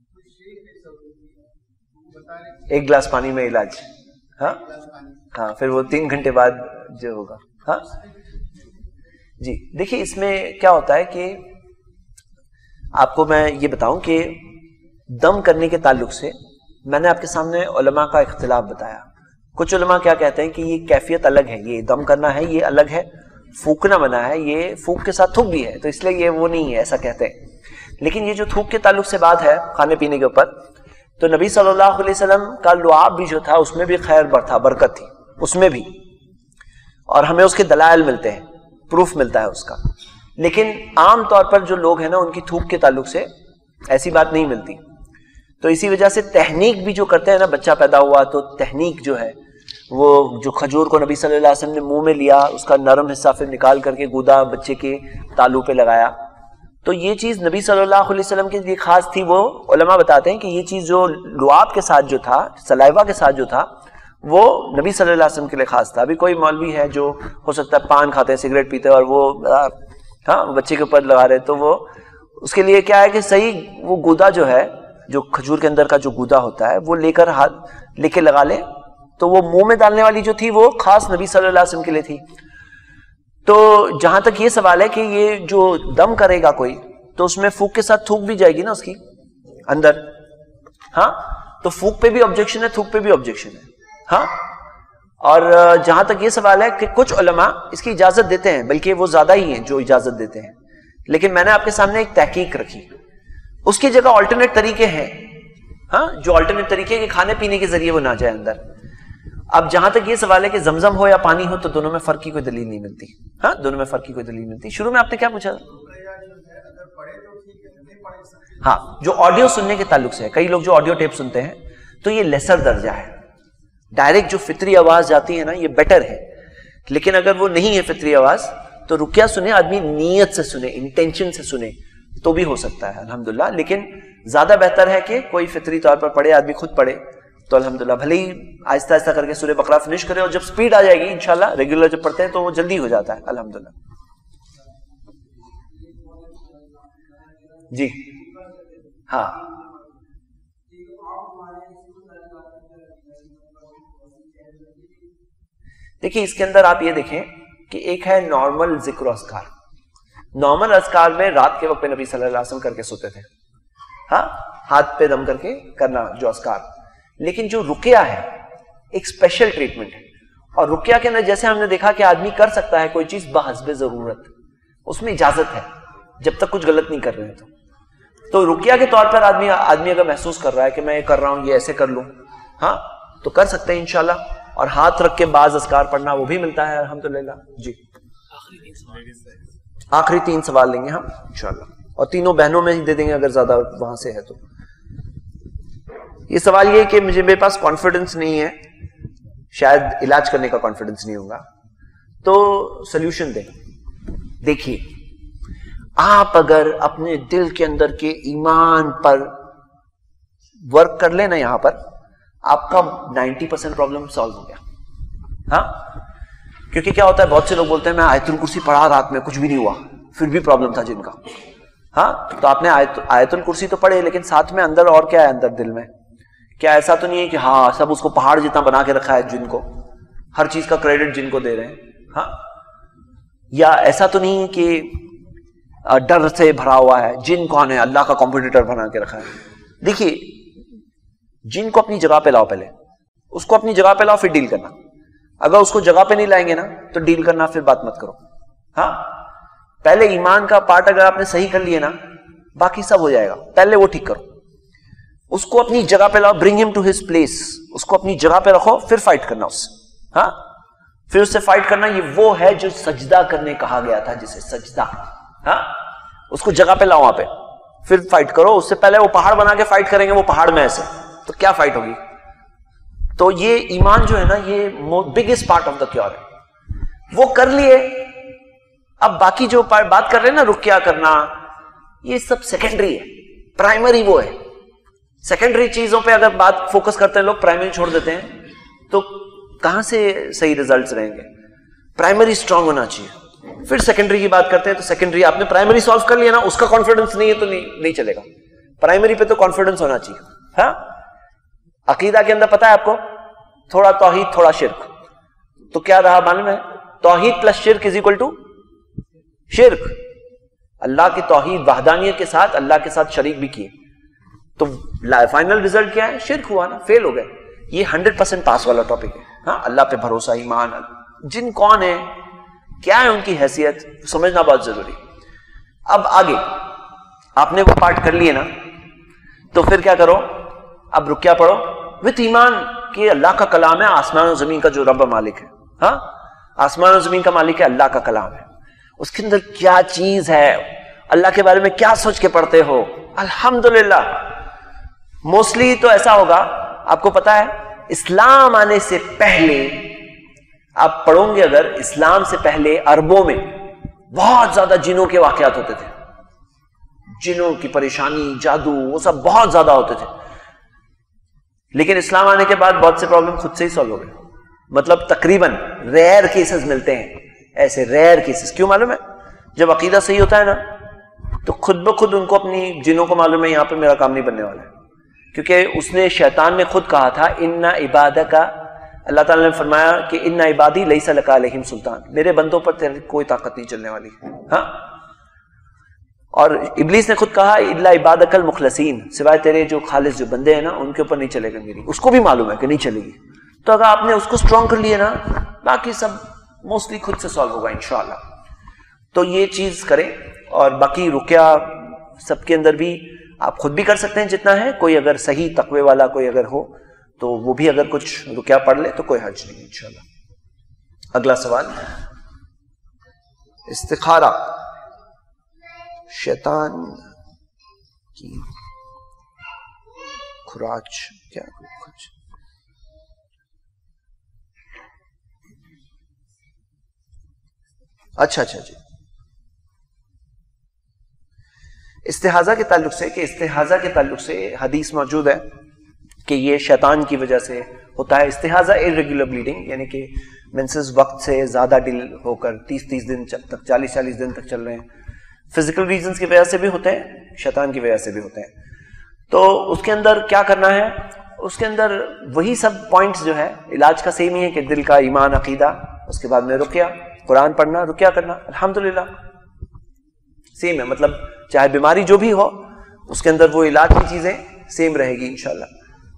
ایک گلاس پانی میں علاج. ہاں پھر وہ 3 گھنٹے بعد جو ہوگا. ہاں جی دیکھیے اس میں کیا ہوتا ہے کہ آپ کو میں یہ بتاؤں کہ دم کرنے کے تعلق سے میں نے آپ کے سامنے علماء کا اختلاف بتایا. کچھ علماء کیا کہتے ہیں کہ یہ کیفیت الگ ہے، یہ دم کرنا ہے یہ الگ ہے، پھونکنا منع ہے، یہ پھونک کے ساتھ تھوک بھی ہے، تو اس لیے یہ وہ نہیں ہے ایسا کہتے ہیں. لیکن یہ جو تھوک کے تعلق سے بات ہے کھانے پینے کے اوپر، تو نبی صلی اللہ علیہ وسلم کا لعاب بھی جو تھا اس میں بھی خیر تھا، برکت تھی اس میں بھی. اور ہمیں اس کے دلائل ملتے ہیں, پروف ملتا ہے اس کا. لیکن عام طور پر جو لوگ ہیں نا ان کی تھوک کے تعلق سے ایسی بات نہیں ملتی. تو اسی وجہ سے تحنیک بھی جو کرتے ہیں نا, بچہ پیدا ہوا تو تحنیک جو ہے وہ جو کھجور کو نبی صلی اللہ علیہ وسلم نے منہ میں لیا, اس کا نرم حصہ پھر نکال کر کے گودا بچے کے تالو پہ لگایا, تو یہ چیز نبی صلی اللہ علیہ وسلم کے لیے خاص تھی. وہ علماء بتاتے ہیں کہ یہ چیز جو لعاب کے ساتھ جو تھا, سلائیوا کے ساتھ جو تھا, وہ نبی صلی اللہ علیہ وسلم کے لیے خاص تھا. ابھی کوئی مولوی ہے جو ہو سکتا ہے پان کھاتے ہیں, سگریٹ پیتے ہیں, اور وہ بچے کے اوپر لگا رہے, تو وہ اس کے لیے کیا ہے کہ صحیح وہ گودا جو ہے, جو کھجور کے اندر کا جو گودا ہوتا ہے, وہ لے کر ہاتھ لے کے لگا لے, تو وہ منہ میں ڈالنے والی جو تھی وہ خاص نبی صلی اللہ علیہ وسلم کے لیے تھی. تو جہاں تک یہ سوال ہے کہ یہ جو دم کرے گا کوئی, تو اس میں پھوک کے ساتھ تھوک بھی جائے گی نا اس کی اندر, ہاں, تو پھوک پہ بھی آبجیکشن ہے, تھوک پہ بھی آبجیکشن ہے, ہاں. اور جہاں تک یہ سوال ہے کہ کچھ علماء اس کی اجازت دیتے ہیں, بلکہ وہ زیادہ ہی ہیں جو اجازت دیتے ہیں, لیکن میں نے آپ کے سامنے ایک تحقیق رکھی, اس کی جگہ آلٹرنیٹ طریقے ہیں, ہاں, جو آلٹرنیٹ طریقے کے کھانے پینے کے ذریعے وہ نہ جائے اندر. اب جہاں تک یہ سوال ہے کہ زمزم ہو یا پانی ہو, تو دونوں میں فرق کی کوئی دلیل نہیں ملتی, ہاں, دونوں میں فرق کی کوئی دلیل ملتی. شروع میں آپ نے کیا پوچھا؟ ہاں, جو آڈیو سننے کے تعلق سے ہے, کئی لوگ جو آڈیو ٹیپ سنتے ہیں تو یہ لیسر درجہ ہے, ڈائریکٹ جو فطری آواز جاتی ہے نا یہ بیٹر ہے. لیکن اگر وہ نہیں ہے فطری آواز, تو رقیہ سنے آدمی نیت سے سنے, انٹینشن سے سنے, تو بھی ہو سکتا ہے الحمدللہ. لیکن زیادہ بہتر ہے کہ کوئی فطری طور پر پڑھے, آدمی خود پڑھے, تو الحمدللہ بھلے ہی آہستہ آہستہ کر کے سورہ بقرہ فنش کرے, اور جب سپیڈ آ جائے گی انشاءاللہ ریگولر جب پڑھتے ہیں تو وہ جلدی ہو جاتا ہے الحمدللہ. جی ہاں, دیکھیے اس کے اندر آپ یہ دیکھیں کہ ایک ہے نارمل ذکر و اذکار. نارمل اذکار میں رات کے وقت پہ نبی صلی اللہ علیہ وسلم کر کے سوتے تھے, ہاں, ہاتھ پہ دم کر کے کرنا جو اذکار. لیکن جو رقیہ ہے ایک اسپیشل ٹریٹمنٹ ہے, اور رقیہ کے اندر جیسے ہم نے دیکھا کہ آدمی کر سکتا ہے کوئی چیز بحسب ضرورت, اس میں اجازت ہے جب تک کچھ غلط نہیں کر رہے. تو رقیہ کے طور پر آدمی اگر محسوس کر رہا ہے کہ میں یہ کر رہا ہوں, یہ ایسے کر لوں, ہاں, تو کر سکتے ہیں انشاءاللہ. اور ہاتھ رکھ کے بعض اذکار پڑھنا وہ بھی ملتا ہے الحمدللہ. جی آخری 3 سوال لیں گے ہم انشاءاللہ, اور تینوں بہنوں میں ہی دے دیں گے اگر زیادہ وہاں سے ہے تو. یہ سوال یہ کہ میرے پاس کانفیڈنس نہیں ہے, شاید علاج کرنے کا کانفیڈنس نہیں ہوگا, تو سلیوشن دیں. دیکھیے آپ اگر اپنے دل کے اندر کے ایمان پر ورک کر لیں نا, یہاں پر آپ کا 90% پرابلم سالو ہو گیا. ہاں, کیونکہ کیا ہوتا ہے, بہت سے لوگ بولتے ہیں میں آیت الکرسی پڑھا رات میں کچھ بھی نہیں ہوا, پھر بھی پرابلم تھا جن کا. ہاں, تو آپ نے آیت الکرسی تو پڑھے, لیکن ساتھ میں اندر اور کیا ہے, اندر دل میں کیا ایسا تو نہیں ہے کہ ہاں سب اس کو پہاڑ جتنا بنا کے رکھا ہے جن کو, ہر چیز کا کریڈٹ جن کو دے رہے ہیں, ہاں, یا ایسا تو نہیں کہ ڈر سے بھرا ہوا ہے, جن کون ہے اللہ کا کمپٹیٹر بنا کے رکھا ہے. دیکھیے جن کو اپنی جگہ پہ لاؤ, پہلے اس کو اپنی جگہ پہ لاؤ, پھر ڈیل کرنا. اگر اس کو جگہ پہ نہیں لائیں گے نا تو ڈیل کرنا پھر بات مت کرو. ہاں, پہلے ایمان کا پارٹ اگر آپ نے صحیح کر لیے نا, باقی سب ہو جائے گا. پہلے وہ ٹھیک کرو, اس کو اپنی جگہ پہ لاؤ, برنگ ہم ٹو ہز پلیس, اس کو اپنی جگہ پہ رکھو, پھر فائٹ کرنا اس سے. ہاں, پھر اس سے فائٹ کرنا. یہ وہ ہے جو سجدہ کرنے کہا گیا تھا, جسے سجدہ, ہاں, اس کو جگہ پہ لاؤ, وہاں پہ پھر فائٹ کرو. اس سے پہلے وہ پہاڑ بنا کے فائٹ کریں گے, وہ پہاڑ میں ایسے, تو کیا فائٹ ہوگی. تو یہ ایمان جو ہے نا, یہ biggest part of the cure ہے, وہ کر لیے. اب باقی جو بات کر رہے ہیں نا, رقیہ کرنا, یہ سب سیکنڈری ہے, پرائمری وہ ہے. سیکنڈری چیزوں پہ اگر بات فوکس کرتے ہیں لوگ, پرائمری چھوڑ دیتے ہیں, تو کہاں سے صحیح ریزلٹس رہیں گے. پرائمری اسٹرانگ ہونا چاہیے, پھر سیکنڈری کی بات کرتے ہیں. تو سیکنڈری آپ نے پرائمری سالو کر لیا نا, اس کا کانفیڈنس نہیں ہے تو نہیں چلے گا. پرائمری پہ تو کانفیڈنس ہونا چاہیے. ہاں, عقیدہ کے اندر پتا ہے آپ کو, تھوڑا توحید تھوڑا شرک, تو کیا رہا معلوم ہے, توحید پلس شرک از اکول ٹو شرک. اللہ کی توحید وحدانیت کے ساتھ اللہ کے ساتھ شریک بھی کیے, تو فائنل ریزلٹ کیا ہے, شرک ہوا نا, فیل ہو گئے. یہ 100% پاس والا ٹاپک ہے. ہاں, اللہ پہ بھروسہ, ایمان, جن کون ہے, کیا ہے ان کی حیثیت, سمجھنا بہت ضروری. اب آگے آپ نے وہ پارٹ کر لیے نا, تو پھر کیا کرو, اب رقیہ پڑھو وتھ ایمان کہ اللہ کا کلام ہے, آسمان و زمین کا جو رب مالک ہے. ہاں, آسمان اور زمین کا مالک ہے، اللہ کا کلام ہے، اس کے اندر کیا چیز ہے، اللہ کے بارے میں کیا سوچ کے پڑھتے ہو. الحمدللہ. موسٹلی تو ایسا ہوگا، آپ کو پتا ہے اسلام آنے سے پہلے آپ پڑھوں گے، اگر اسلام سے پہلے عربوں میں بہت زیادہ جنوں کے واقعات ہوتے تھے، جنوں کی پریشانی، جادو، وہ سب بہت زیادہ ہوتے تھے. لیکن اسلام آنے کے بعد بہت سے پرابلم خود سے ہی سالو ہو گئے. مطلب تقریباً ریئر کیسز ملتے ہیں، ایسے ریئر کیسز. کیوں معلوم ہے؟ جب عقیدہ صحیح ہوتا ہے نا تو خود بخود ان کو اپنی جنوں کو معلوم ہے یہاں پہ میرا کام نہیں بننے والا ہے، کیونکہ اس نے، شیطان نے خود کہا تھا اِنَّ عِبَادَكَ، اللہ تعالیٰ نے فرمایا کہ اِنَّ عِبَادِي لَيْسَ لَكَ عَلَيْهِمْ سُلطان، میرے بندوں پر تیری کوئی طاقت نہیں چلنے والی. ہاں. اور ابلیس نے خود کہا اِلَّا عِبَادَكَ الْمُخْلَصِينَ، سوائے تیرے جو خالص جو بندے ہیں نا ان کے اوپر نہیں چلے گا میری. اس کو بھی معلوم ہے کہ نہیں چلے گی. تو اگر آپ نے اس کو اسٹرانگ کر لیا نا، باقی سب موسٹلی خود سے سالو ہوگا انشاءاللہ. تو یہ چیز کریں. اور باقی رقیہ سب کے اندر بھی آپ خود بھی کر سکتے ہیں جتنا ہے. کوئی اگر صحیح تقوی والا کوئی اگر ہو تو وہ بھی اگر کچھ رقیہ پڑھ لے تو کوئی حرج نہیں انشاءاللہ. اگلا سوال، استخارہ شیطان کی خراج کیا؟ اچھا جی. استحاضہ کے تعلق سے، کہ استحاضہ کے تعلق سے حدیث موجود ہے کہ یہ شیطان کی وجہ سے ہوتا ہے. استحاضہ irregular bleeding، یعنی کہ منسز وقت سے زیادہ ڈل ہو کر 30 دن تک، 40 دن تک چل رہے ہیں. فزیکل ریزنز کی وجہ سے بھی ہوتے ہیں، شیطان کی وجہ سے بھی ہوتے ہیں. تو اس کے اندر کیا کرنا ہے؟ اس کے اندر وہی سب پوائنٹس جو ہے علاج کا سیم ہی ہے کہ دل کا ایمان، عقیدہ، اس کے بعد میں رقیہ، قرآن پڑھنا، رقیہ کرنا. الحمدللہ سیم ہے. مطلب چاہے بیماری جو بھی ہو اس کے اندر وہ علاج کی چیزیں سیم رہے گی انشاءاللہ.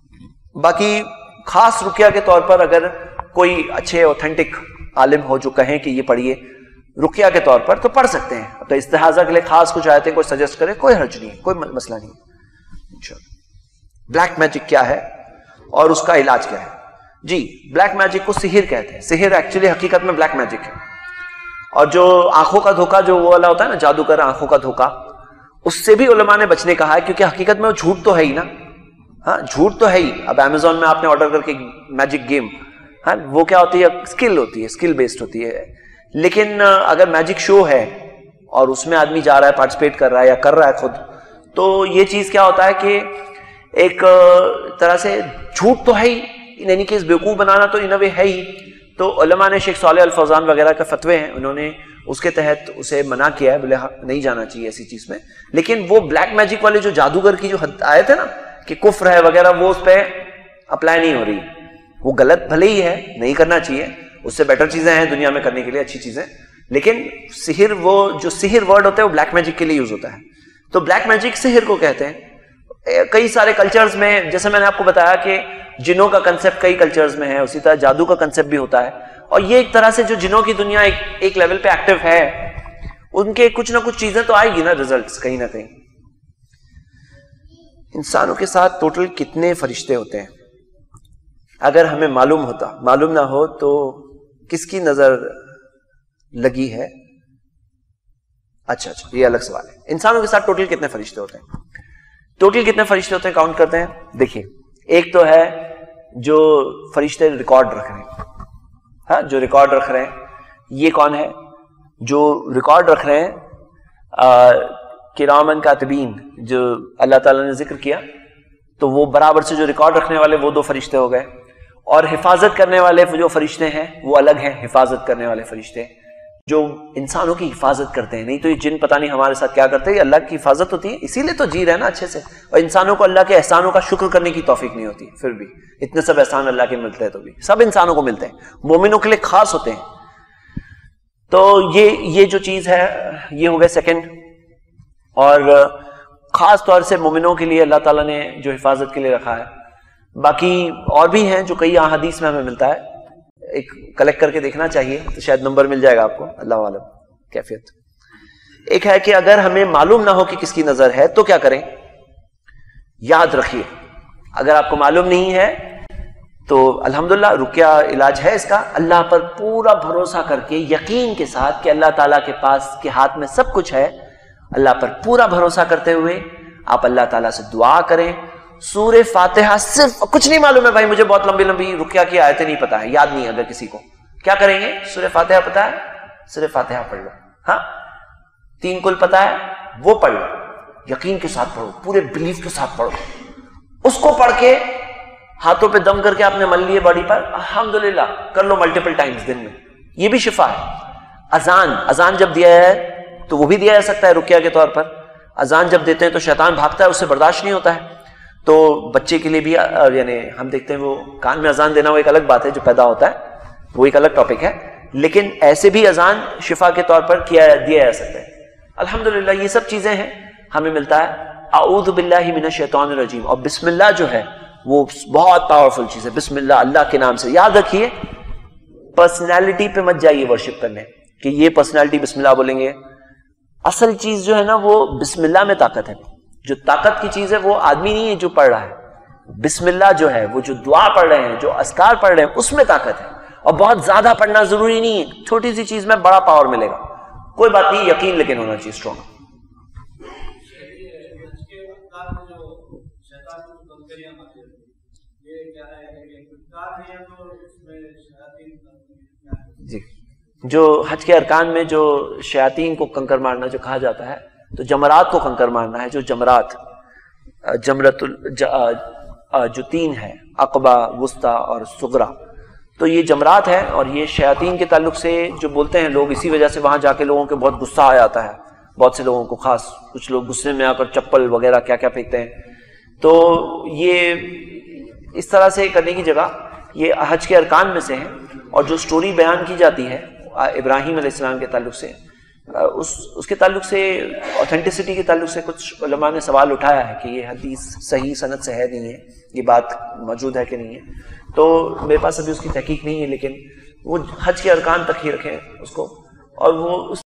باقی خاص رقیہ کے طور پر اگر کوئی اچھے اوتھینٹک عالم ہو جو کہیں کہ یہ پڑھیے رقیہ کے طور پر تو پڑھ سکتے ہیں. تو استحاضہ کے لیے خاص کچھ آیتیں کوئی سجیسٹ کرے، کوئی حرج نہیں ہے، کوئی مسئلہ نہیں ہے انشاءاللہ. بلیک میجک کیا ہے اور اس کا علاج کیا ہے؟ جی، بلیک میجک کو سحر کہتے ہیں. سحر ایکچولی حقیقت میں بلیک میجک ہے. اور جو آنکھوں کا دھوکہ جو وہ والا ہوتا ہے نا، جادوگر آنکھوں کا دھوکہ، اس سے بھی علماء نے بچنے کہا ہے، کیونکہ حقیقت میں وہ جھوٹ تو ہے ہی نا. ہاں، جھوٹ تو ہے ہی. اب امیزون میں آپ نے آرڈر کر کے میجک گیم، ہاں وہ کیا ہوتی ہے؟ اسکل ہوتی ہے، اسکل بیسڈ ہوتی ہے. لیکن اگر میجک شو ہے اور اس میں آدمی جا رہا ہے، پارٹیسپیٹ کر رہا ہے یا کر رہا ہے خود، تو یہ چیز کیا ہوتا ہے کہ ایک طرح سے جھوٹ تو ہے ہی، ان اینی کیس بیوقوف بنانا تو ان وے ہے ہی. تو علماء نے، شیخ صالح الفوزان وغیرہ کا فتوے ہیں، انہوں نے اس کے تحت اسے منع کیا ہے، بولے نہیں جانا چاہیے ایسی چیز میں. لیکن وہ بلیک میجک والے جو جادوگر کی جو آئے تھے نا کہ کفر ہے وغیرہ، وہ اس پہ اپلائی نہیں ہو رہی. وہ غلط بھلے ہی ہے، نہیں کرنا چاہیے، اس سے بیٹر چیزیں ہیں دنیا میں کرنے کے لیے، اچھی چیزیں. لیکن سحر، وہ جو سحر ورڈ ہوتا ہے وہ بلیک میجک کے لیے یوز ہوتا ہے. تو بلیک میجک سحر کو کہتے ہیں. کئی سارے کلچرز میں، جیسے میں نے آپ کو بتایا کہ جنوں کا کنسپٹ کئی کلچرز میں ہے، اسی طرح جادو کا کنسپٹ بھی ہوتا ہے. اور یہ ایک طرح سے جو جنوں کی دنیا ایک لیول پہ ایکٹیو ہے، ان کے کچھ نہ کچھ چیزیں تو آئے گی نا، ریزلٹس کہیں نہ کہیں. انسانوں کے ساتھ ٹوٹل کتنے فرشتے ہوتے ہیں؟ اگر ہمیں معلوم نہ ہو تو کس کی نظر لگی ہے؟ اچھا، یہ الگ سوال ہے. انسانوں کے ساتھ ٹوٹل کتنے فرشتے ہوتے ہیں؟ ٹوٹل کتنے فرشتے ہوتے ہیں کاؤنٹ کرتے ہیں. دیکھیے، ایک تو ہے جو فرشتے ریکارڈ رکھ رہے ہیں. ہاں، جو ریکارڈ رکھ رہے ہیں، یہ کون ہے؟ جو ریکارڈ رکھ رہے ہیں کرامن کاتبین، جو اللہ تعالیٰ نے ذکر کیا، تو وہ برابر سے جو ریکارڈ رکھنے والے وہ 2 فرشتے ہو گئے. اور حفاظت کرنے والے جو فرشتے ہیں وہ الگ ہیں. حفاظت کرنے والے فرشتے جو انسانوں کی حفاظت کرتے ہیں، نہیں تو یہ جن پتہ نہیں ہمارے ساتھ کیا کرتے ہیں. یہ اللہ کی حفاظت ہوتی ہے، اسی لیے تو جی رہے نا اچھے سے. اور انسانوں کو اللہ کے احسانوں کا شکر کرنے کی توفیق نہیں ہوتی. پھر بھی اتنے سب احسان اللہ کے ملتے ہیں تو بھی سب انسانوں کو ملتے ہیں، مومنوں کے لیے خاص ہوتے ہیں. تو یہ جو چیز ہے یہ ہو گئے سیکنڈ. اور خاص طور سے مومنوں کے لیے اللہ تعالیٰ نے جو حفاظت کے لیے رکھا ہے. باقی اور بھی ہیں جو کئی احادیث میں ہمیں ملتا ہے. ایک کلیکٹ کر کے دیکھنا چاہیے تو شاید نمبر مل جائے گا آپ کو، اللہ عالم کیفیت. ایک ہے کہ اگر ہمیں معلوم نہ ہو کہ کس کی نظر ہے تو کیا کریں؟ یاد رکھیے، اگر آپ کو معلوم نہیں ہے تو الحمدللہ رقیہ علاج ہے اس کا، اللہ پر پورا بھروسہ کر کے یقین کے ساتھ کہ اللہ تعالیٰ کے پاس کے ہاتھ میں سب کچھ ہے، اللہ پر پورا بھروسہ کرتے ہوئے آپ اللہ تعالیٰ سے دعا کریں. سورہ فاتحہ صرف، کچھ نہیں معلوم ہے بھائی مجھے بہت لمبی لمبی رقیہ کی آیتیں نہیں پتا ہے، یاد نہیں ہے، اگر کسی کو کیا کریں گے؟ سورہ فاتحہ پتا ہے، سورہ فاتحہ پڑھ لو. ہاں 3 کل پتا ہے وہ پڑھ لو، یقین کے ساتھ پڑھو، پورے بلیف کے ساتھ پڑھو. اس کو پڑھ کے ہاتھوں پہ دم کر کے آپ نے مل لیے باڈی پر، الحمدللہ کر لو ملٹیپل ٹائمز دن میں، یہ بھی شفا ہے. اذان جب دیا ہے تو وہ بھی دیا جا سکتا ہے رقیہ کے طور پر. اذان جب دیتے ہیں تو شیطان بھاگتا ہے، اس سے برداشت نہیں ہوتا ہے. تو بچے کے لیے بھی یعنی ہم دیکھتے ہیں وہ کان میں اذان دینا وہ ایک الگ بات ہے، جو پیدا ہوتا ہے وہ ایک الگ ٹاپک ہے، لیکن ایسے بھی اذان شفا کے طور پر دیا جا سکتا ہے. الحمدللہ یہ سب چیزیں ہیں ہمیں ملتا ہے. اعوذ باللہ من الشیطان الرجیم، اور بسم اللہ جو ہے وہ بہت پاورفل چیز ہے. بسم اللہ، اللہ کے نام سے. یاد رکھیے پرسنالٹی پہ مت جائیے ورشپ کرنے کہ یہ پرسنالٹی بسم اللہ بولیں گے. اصل چیز جو ہے نا وہ بسم اللہ میں طاقت ہے. جو طاقت کی چیز ہے وہ آدمی نہیں ہے جو پڑھ رہا ہے، بسم اللہ جو ہے وہ جو دعا پڑھ رہے ہیں، جو اذکار پڑھ رہے ہیں، اس میں طاقت ہے. اور بہت زیادہ پڑھنا ضروری نہیں ہے، چھوٹی سی چیز میں بڑا پاور ملے گا. کوئی بات نہیں، یقین لیکن ہونا چاہیے اسٹرانگ. جی، جو حج کے ارکان میں جو شیاطین کو کنکر مارنا جو کہا جاتا ہے، تو جمرات کو کنکر مارنا ہے. جو جمرات، جمرت جو 3 ہے، عقبہ، وسطی اور صغرا، تو یہ جمرات ہے. اور یہ شیاطین کے تعلق سے جو بولتے ہیں لوگ، اسی وجہ سے وہاں جا کے لوگوں کے بہت غصہ آ جاتا ہے، بہت سے لوگوں کو، خاص کچھ لوگ غصے میں آ کر چپل وغیرہ کیا کیا پھینکتے ہیں. تو یہ اس طرح سے کرنے کی جگہ یہ حج کے ارکان میں سے ہیں. اور جو سٹوری بیان کی جاتی ہے ابراہیم علیہ السلام کے تعلق سے، اس کے تعلق سے، اوتھینٹسٹی کے تعلق سے کچھ علماء نے سوال اٹھایا ہے کہ یہ حدیث صحیح سند سے ہے نہیں ہے، یہ بات موجود ہے کہ نہیں ہے. تو میرے پاس ابھی اس کی تحقیق نہیں ہے، لیکن وہ حج کے ارکان تک ہی رکھیں اس کو، اور وہ اس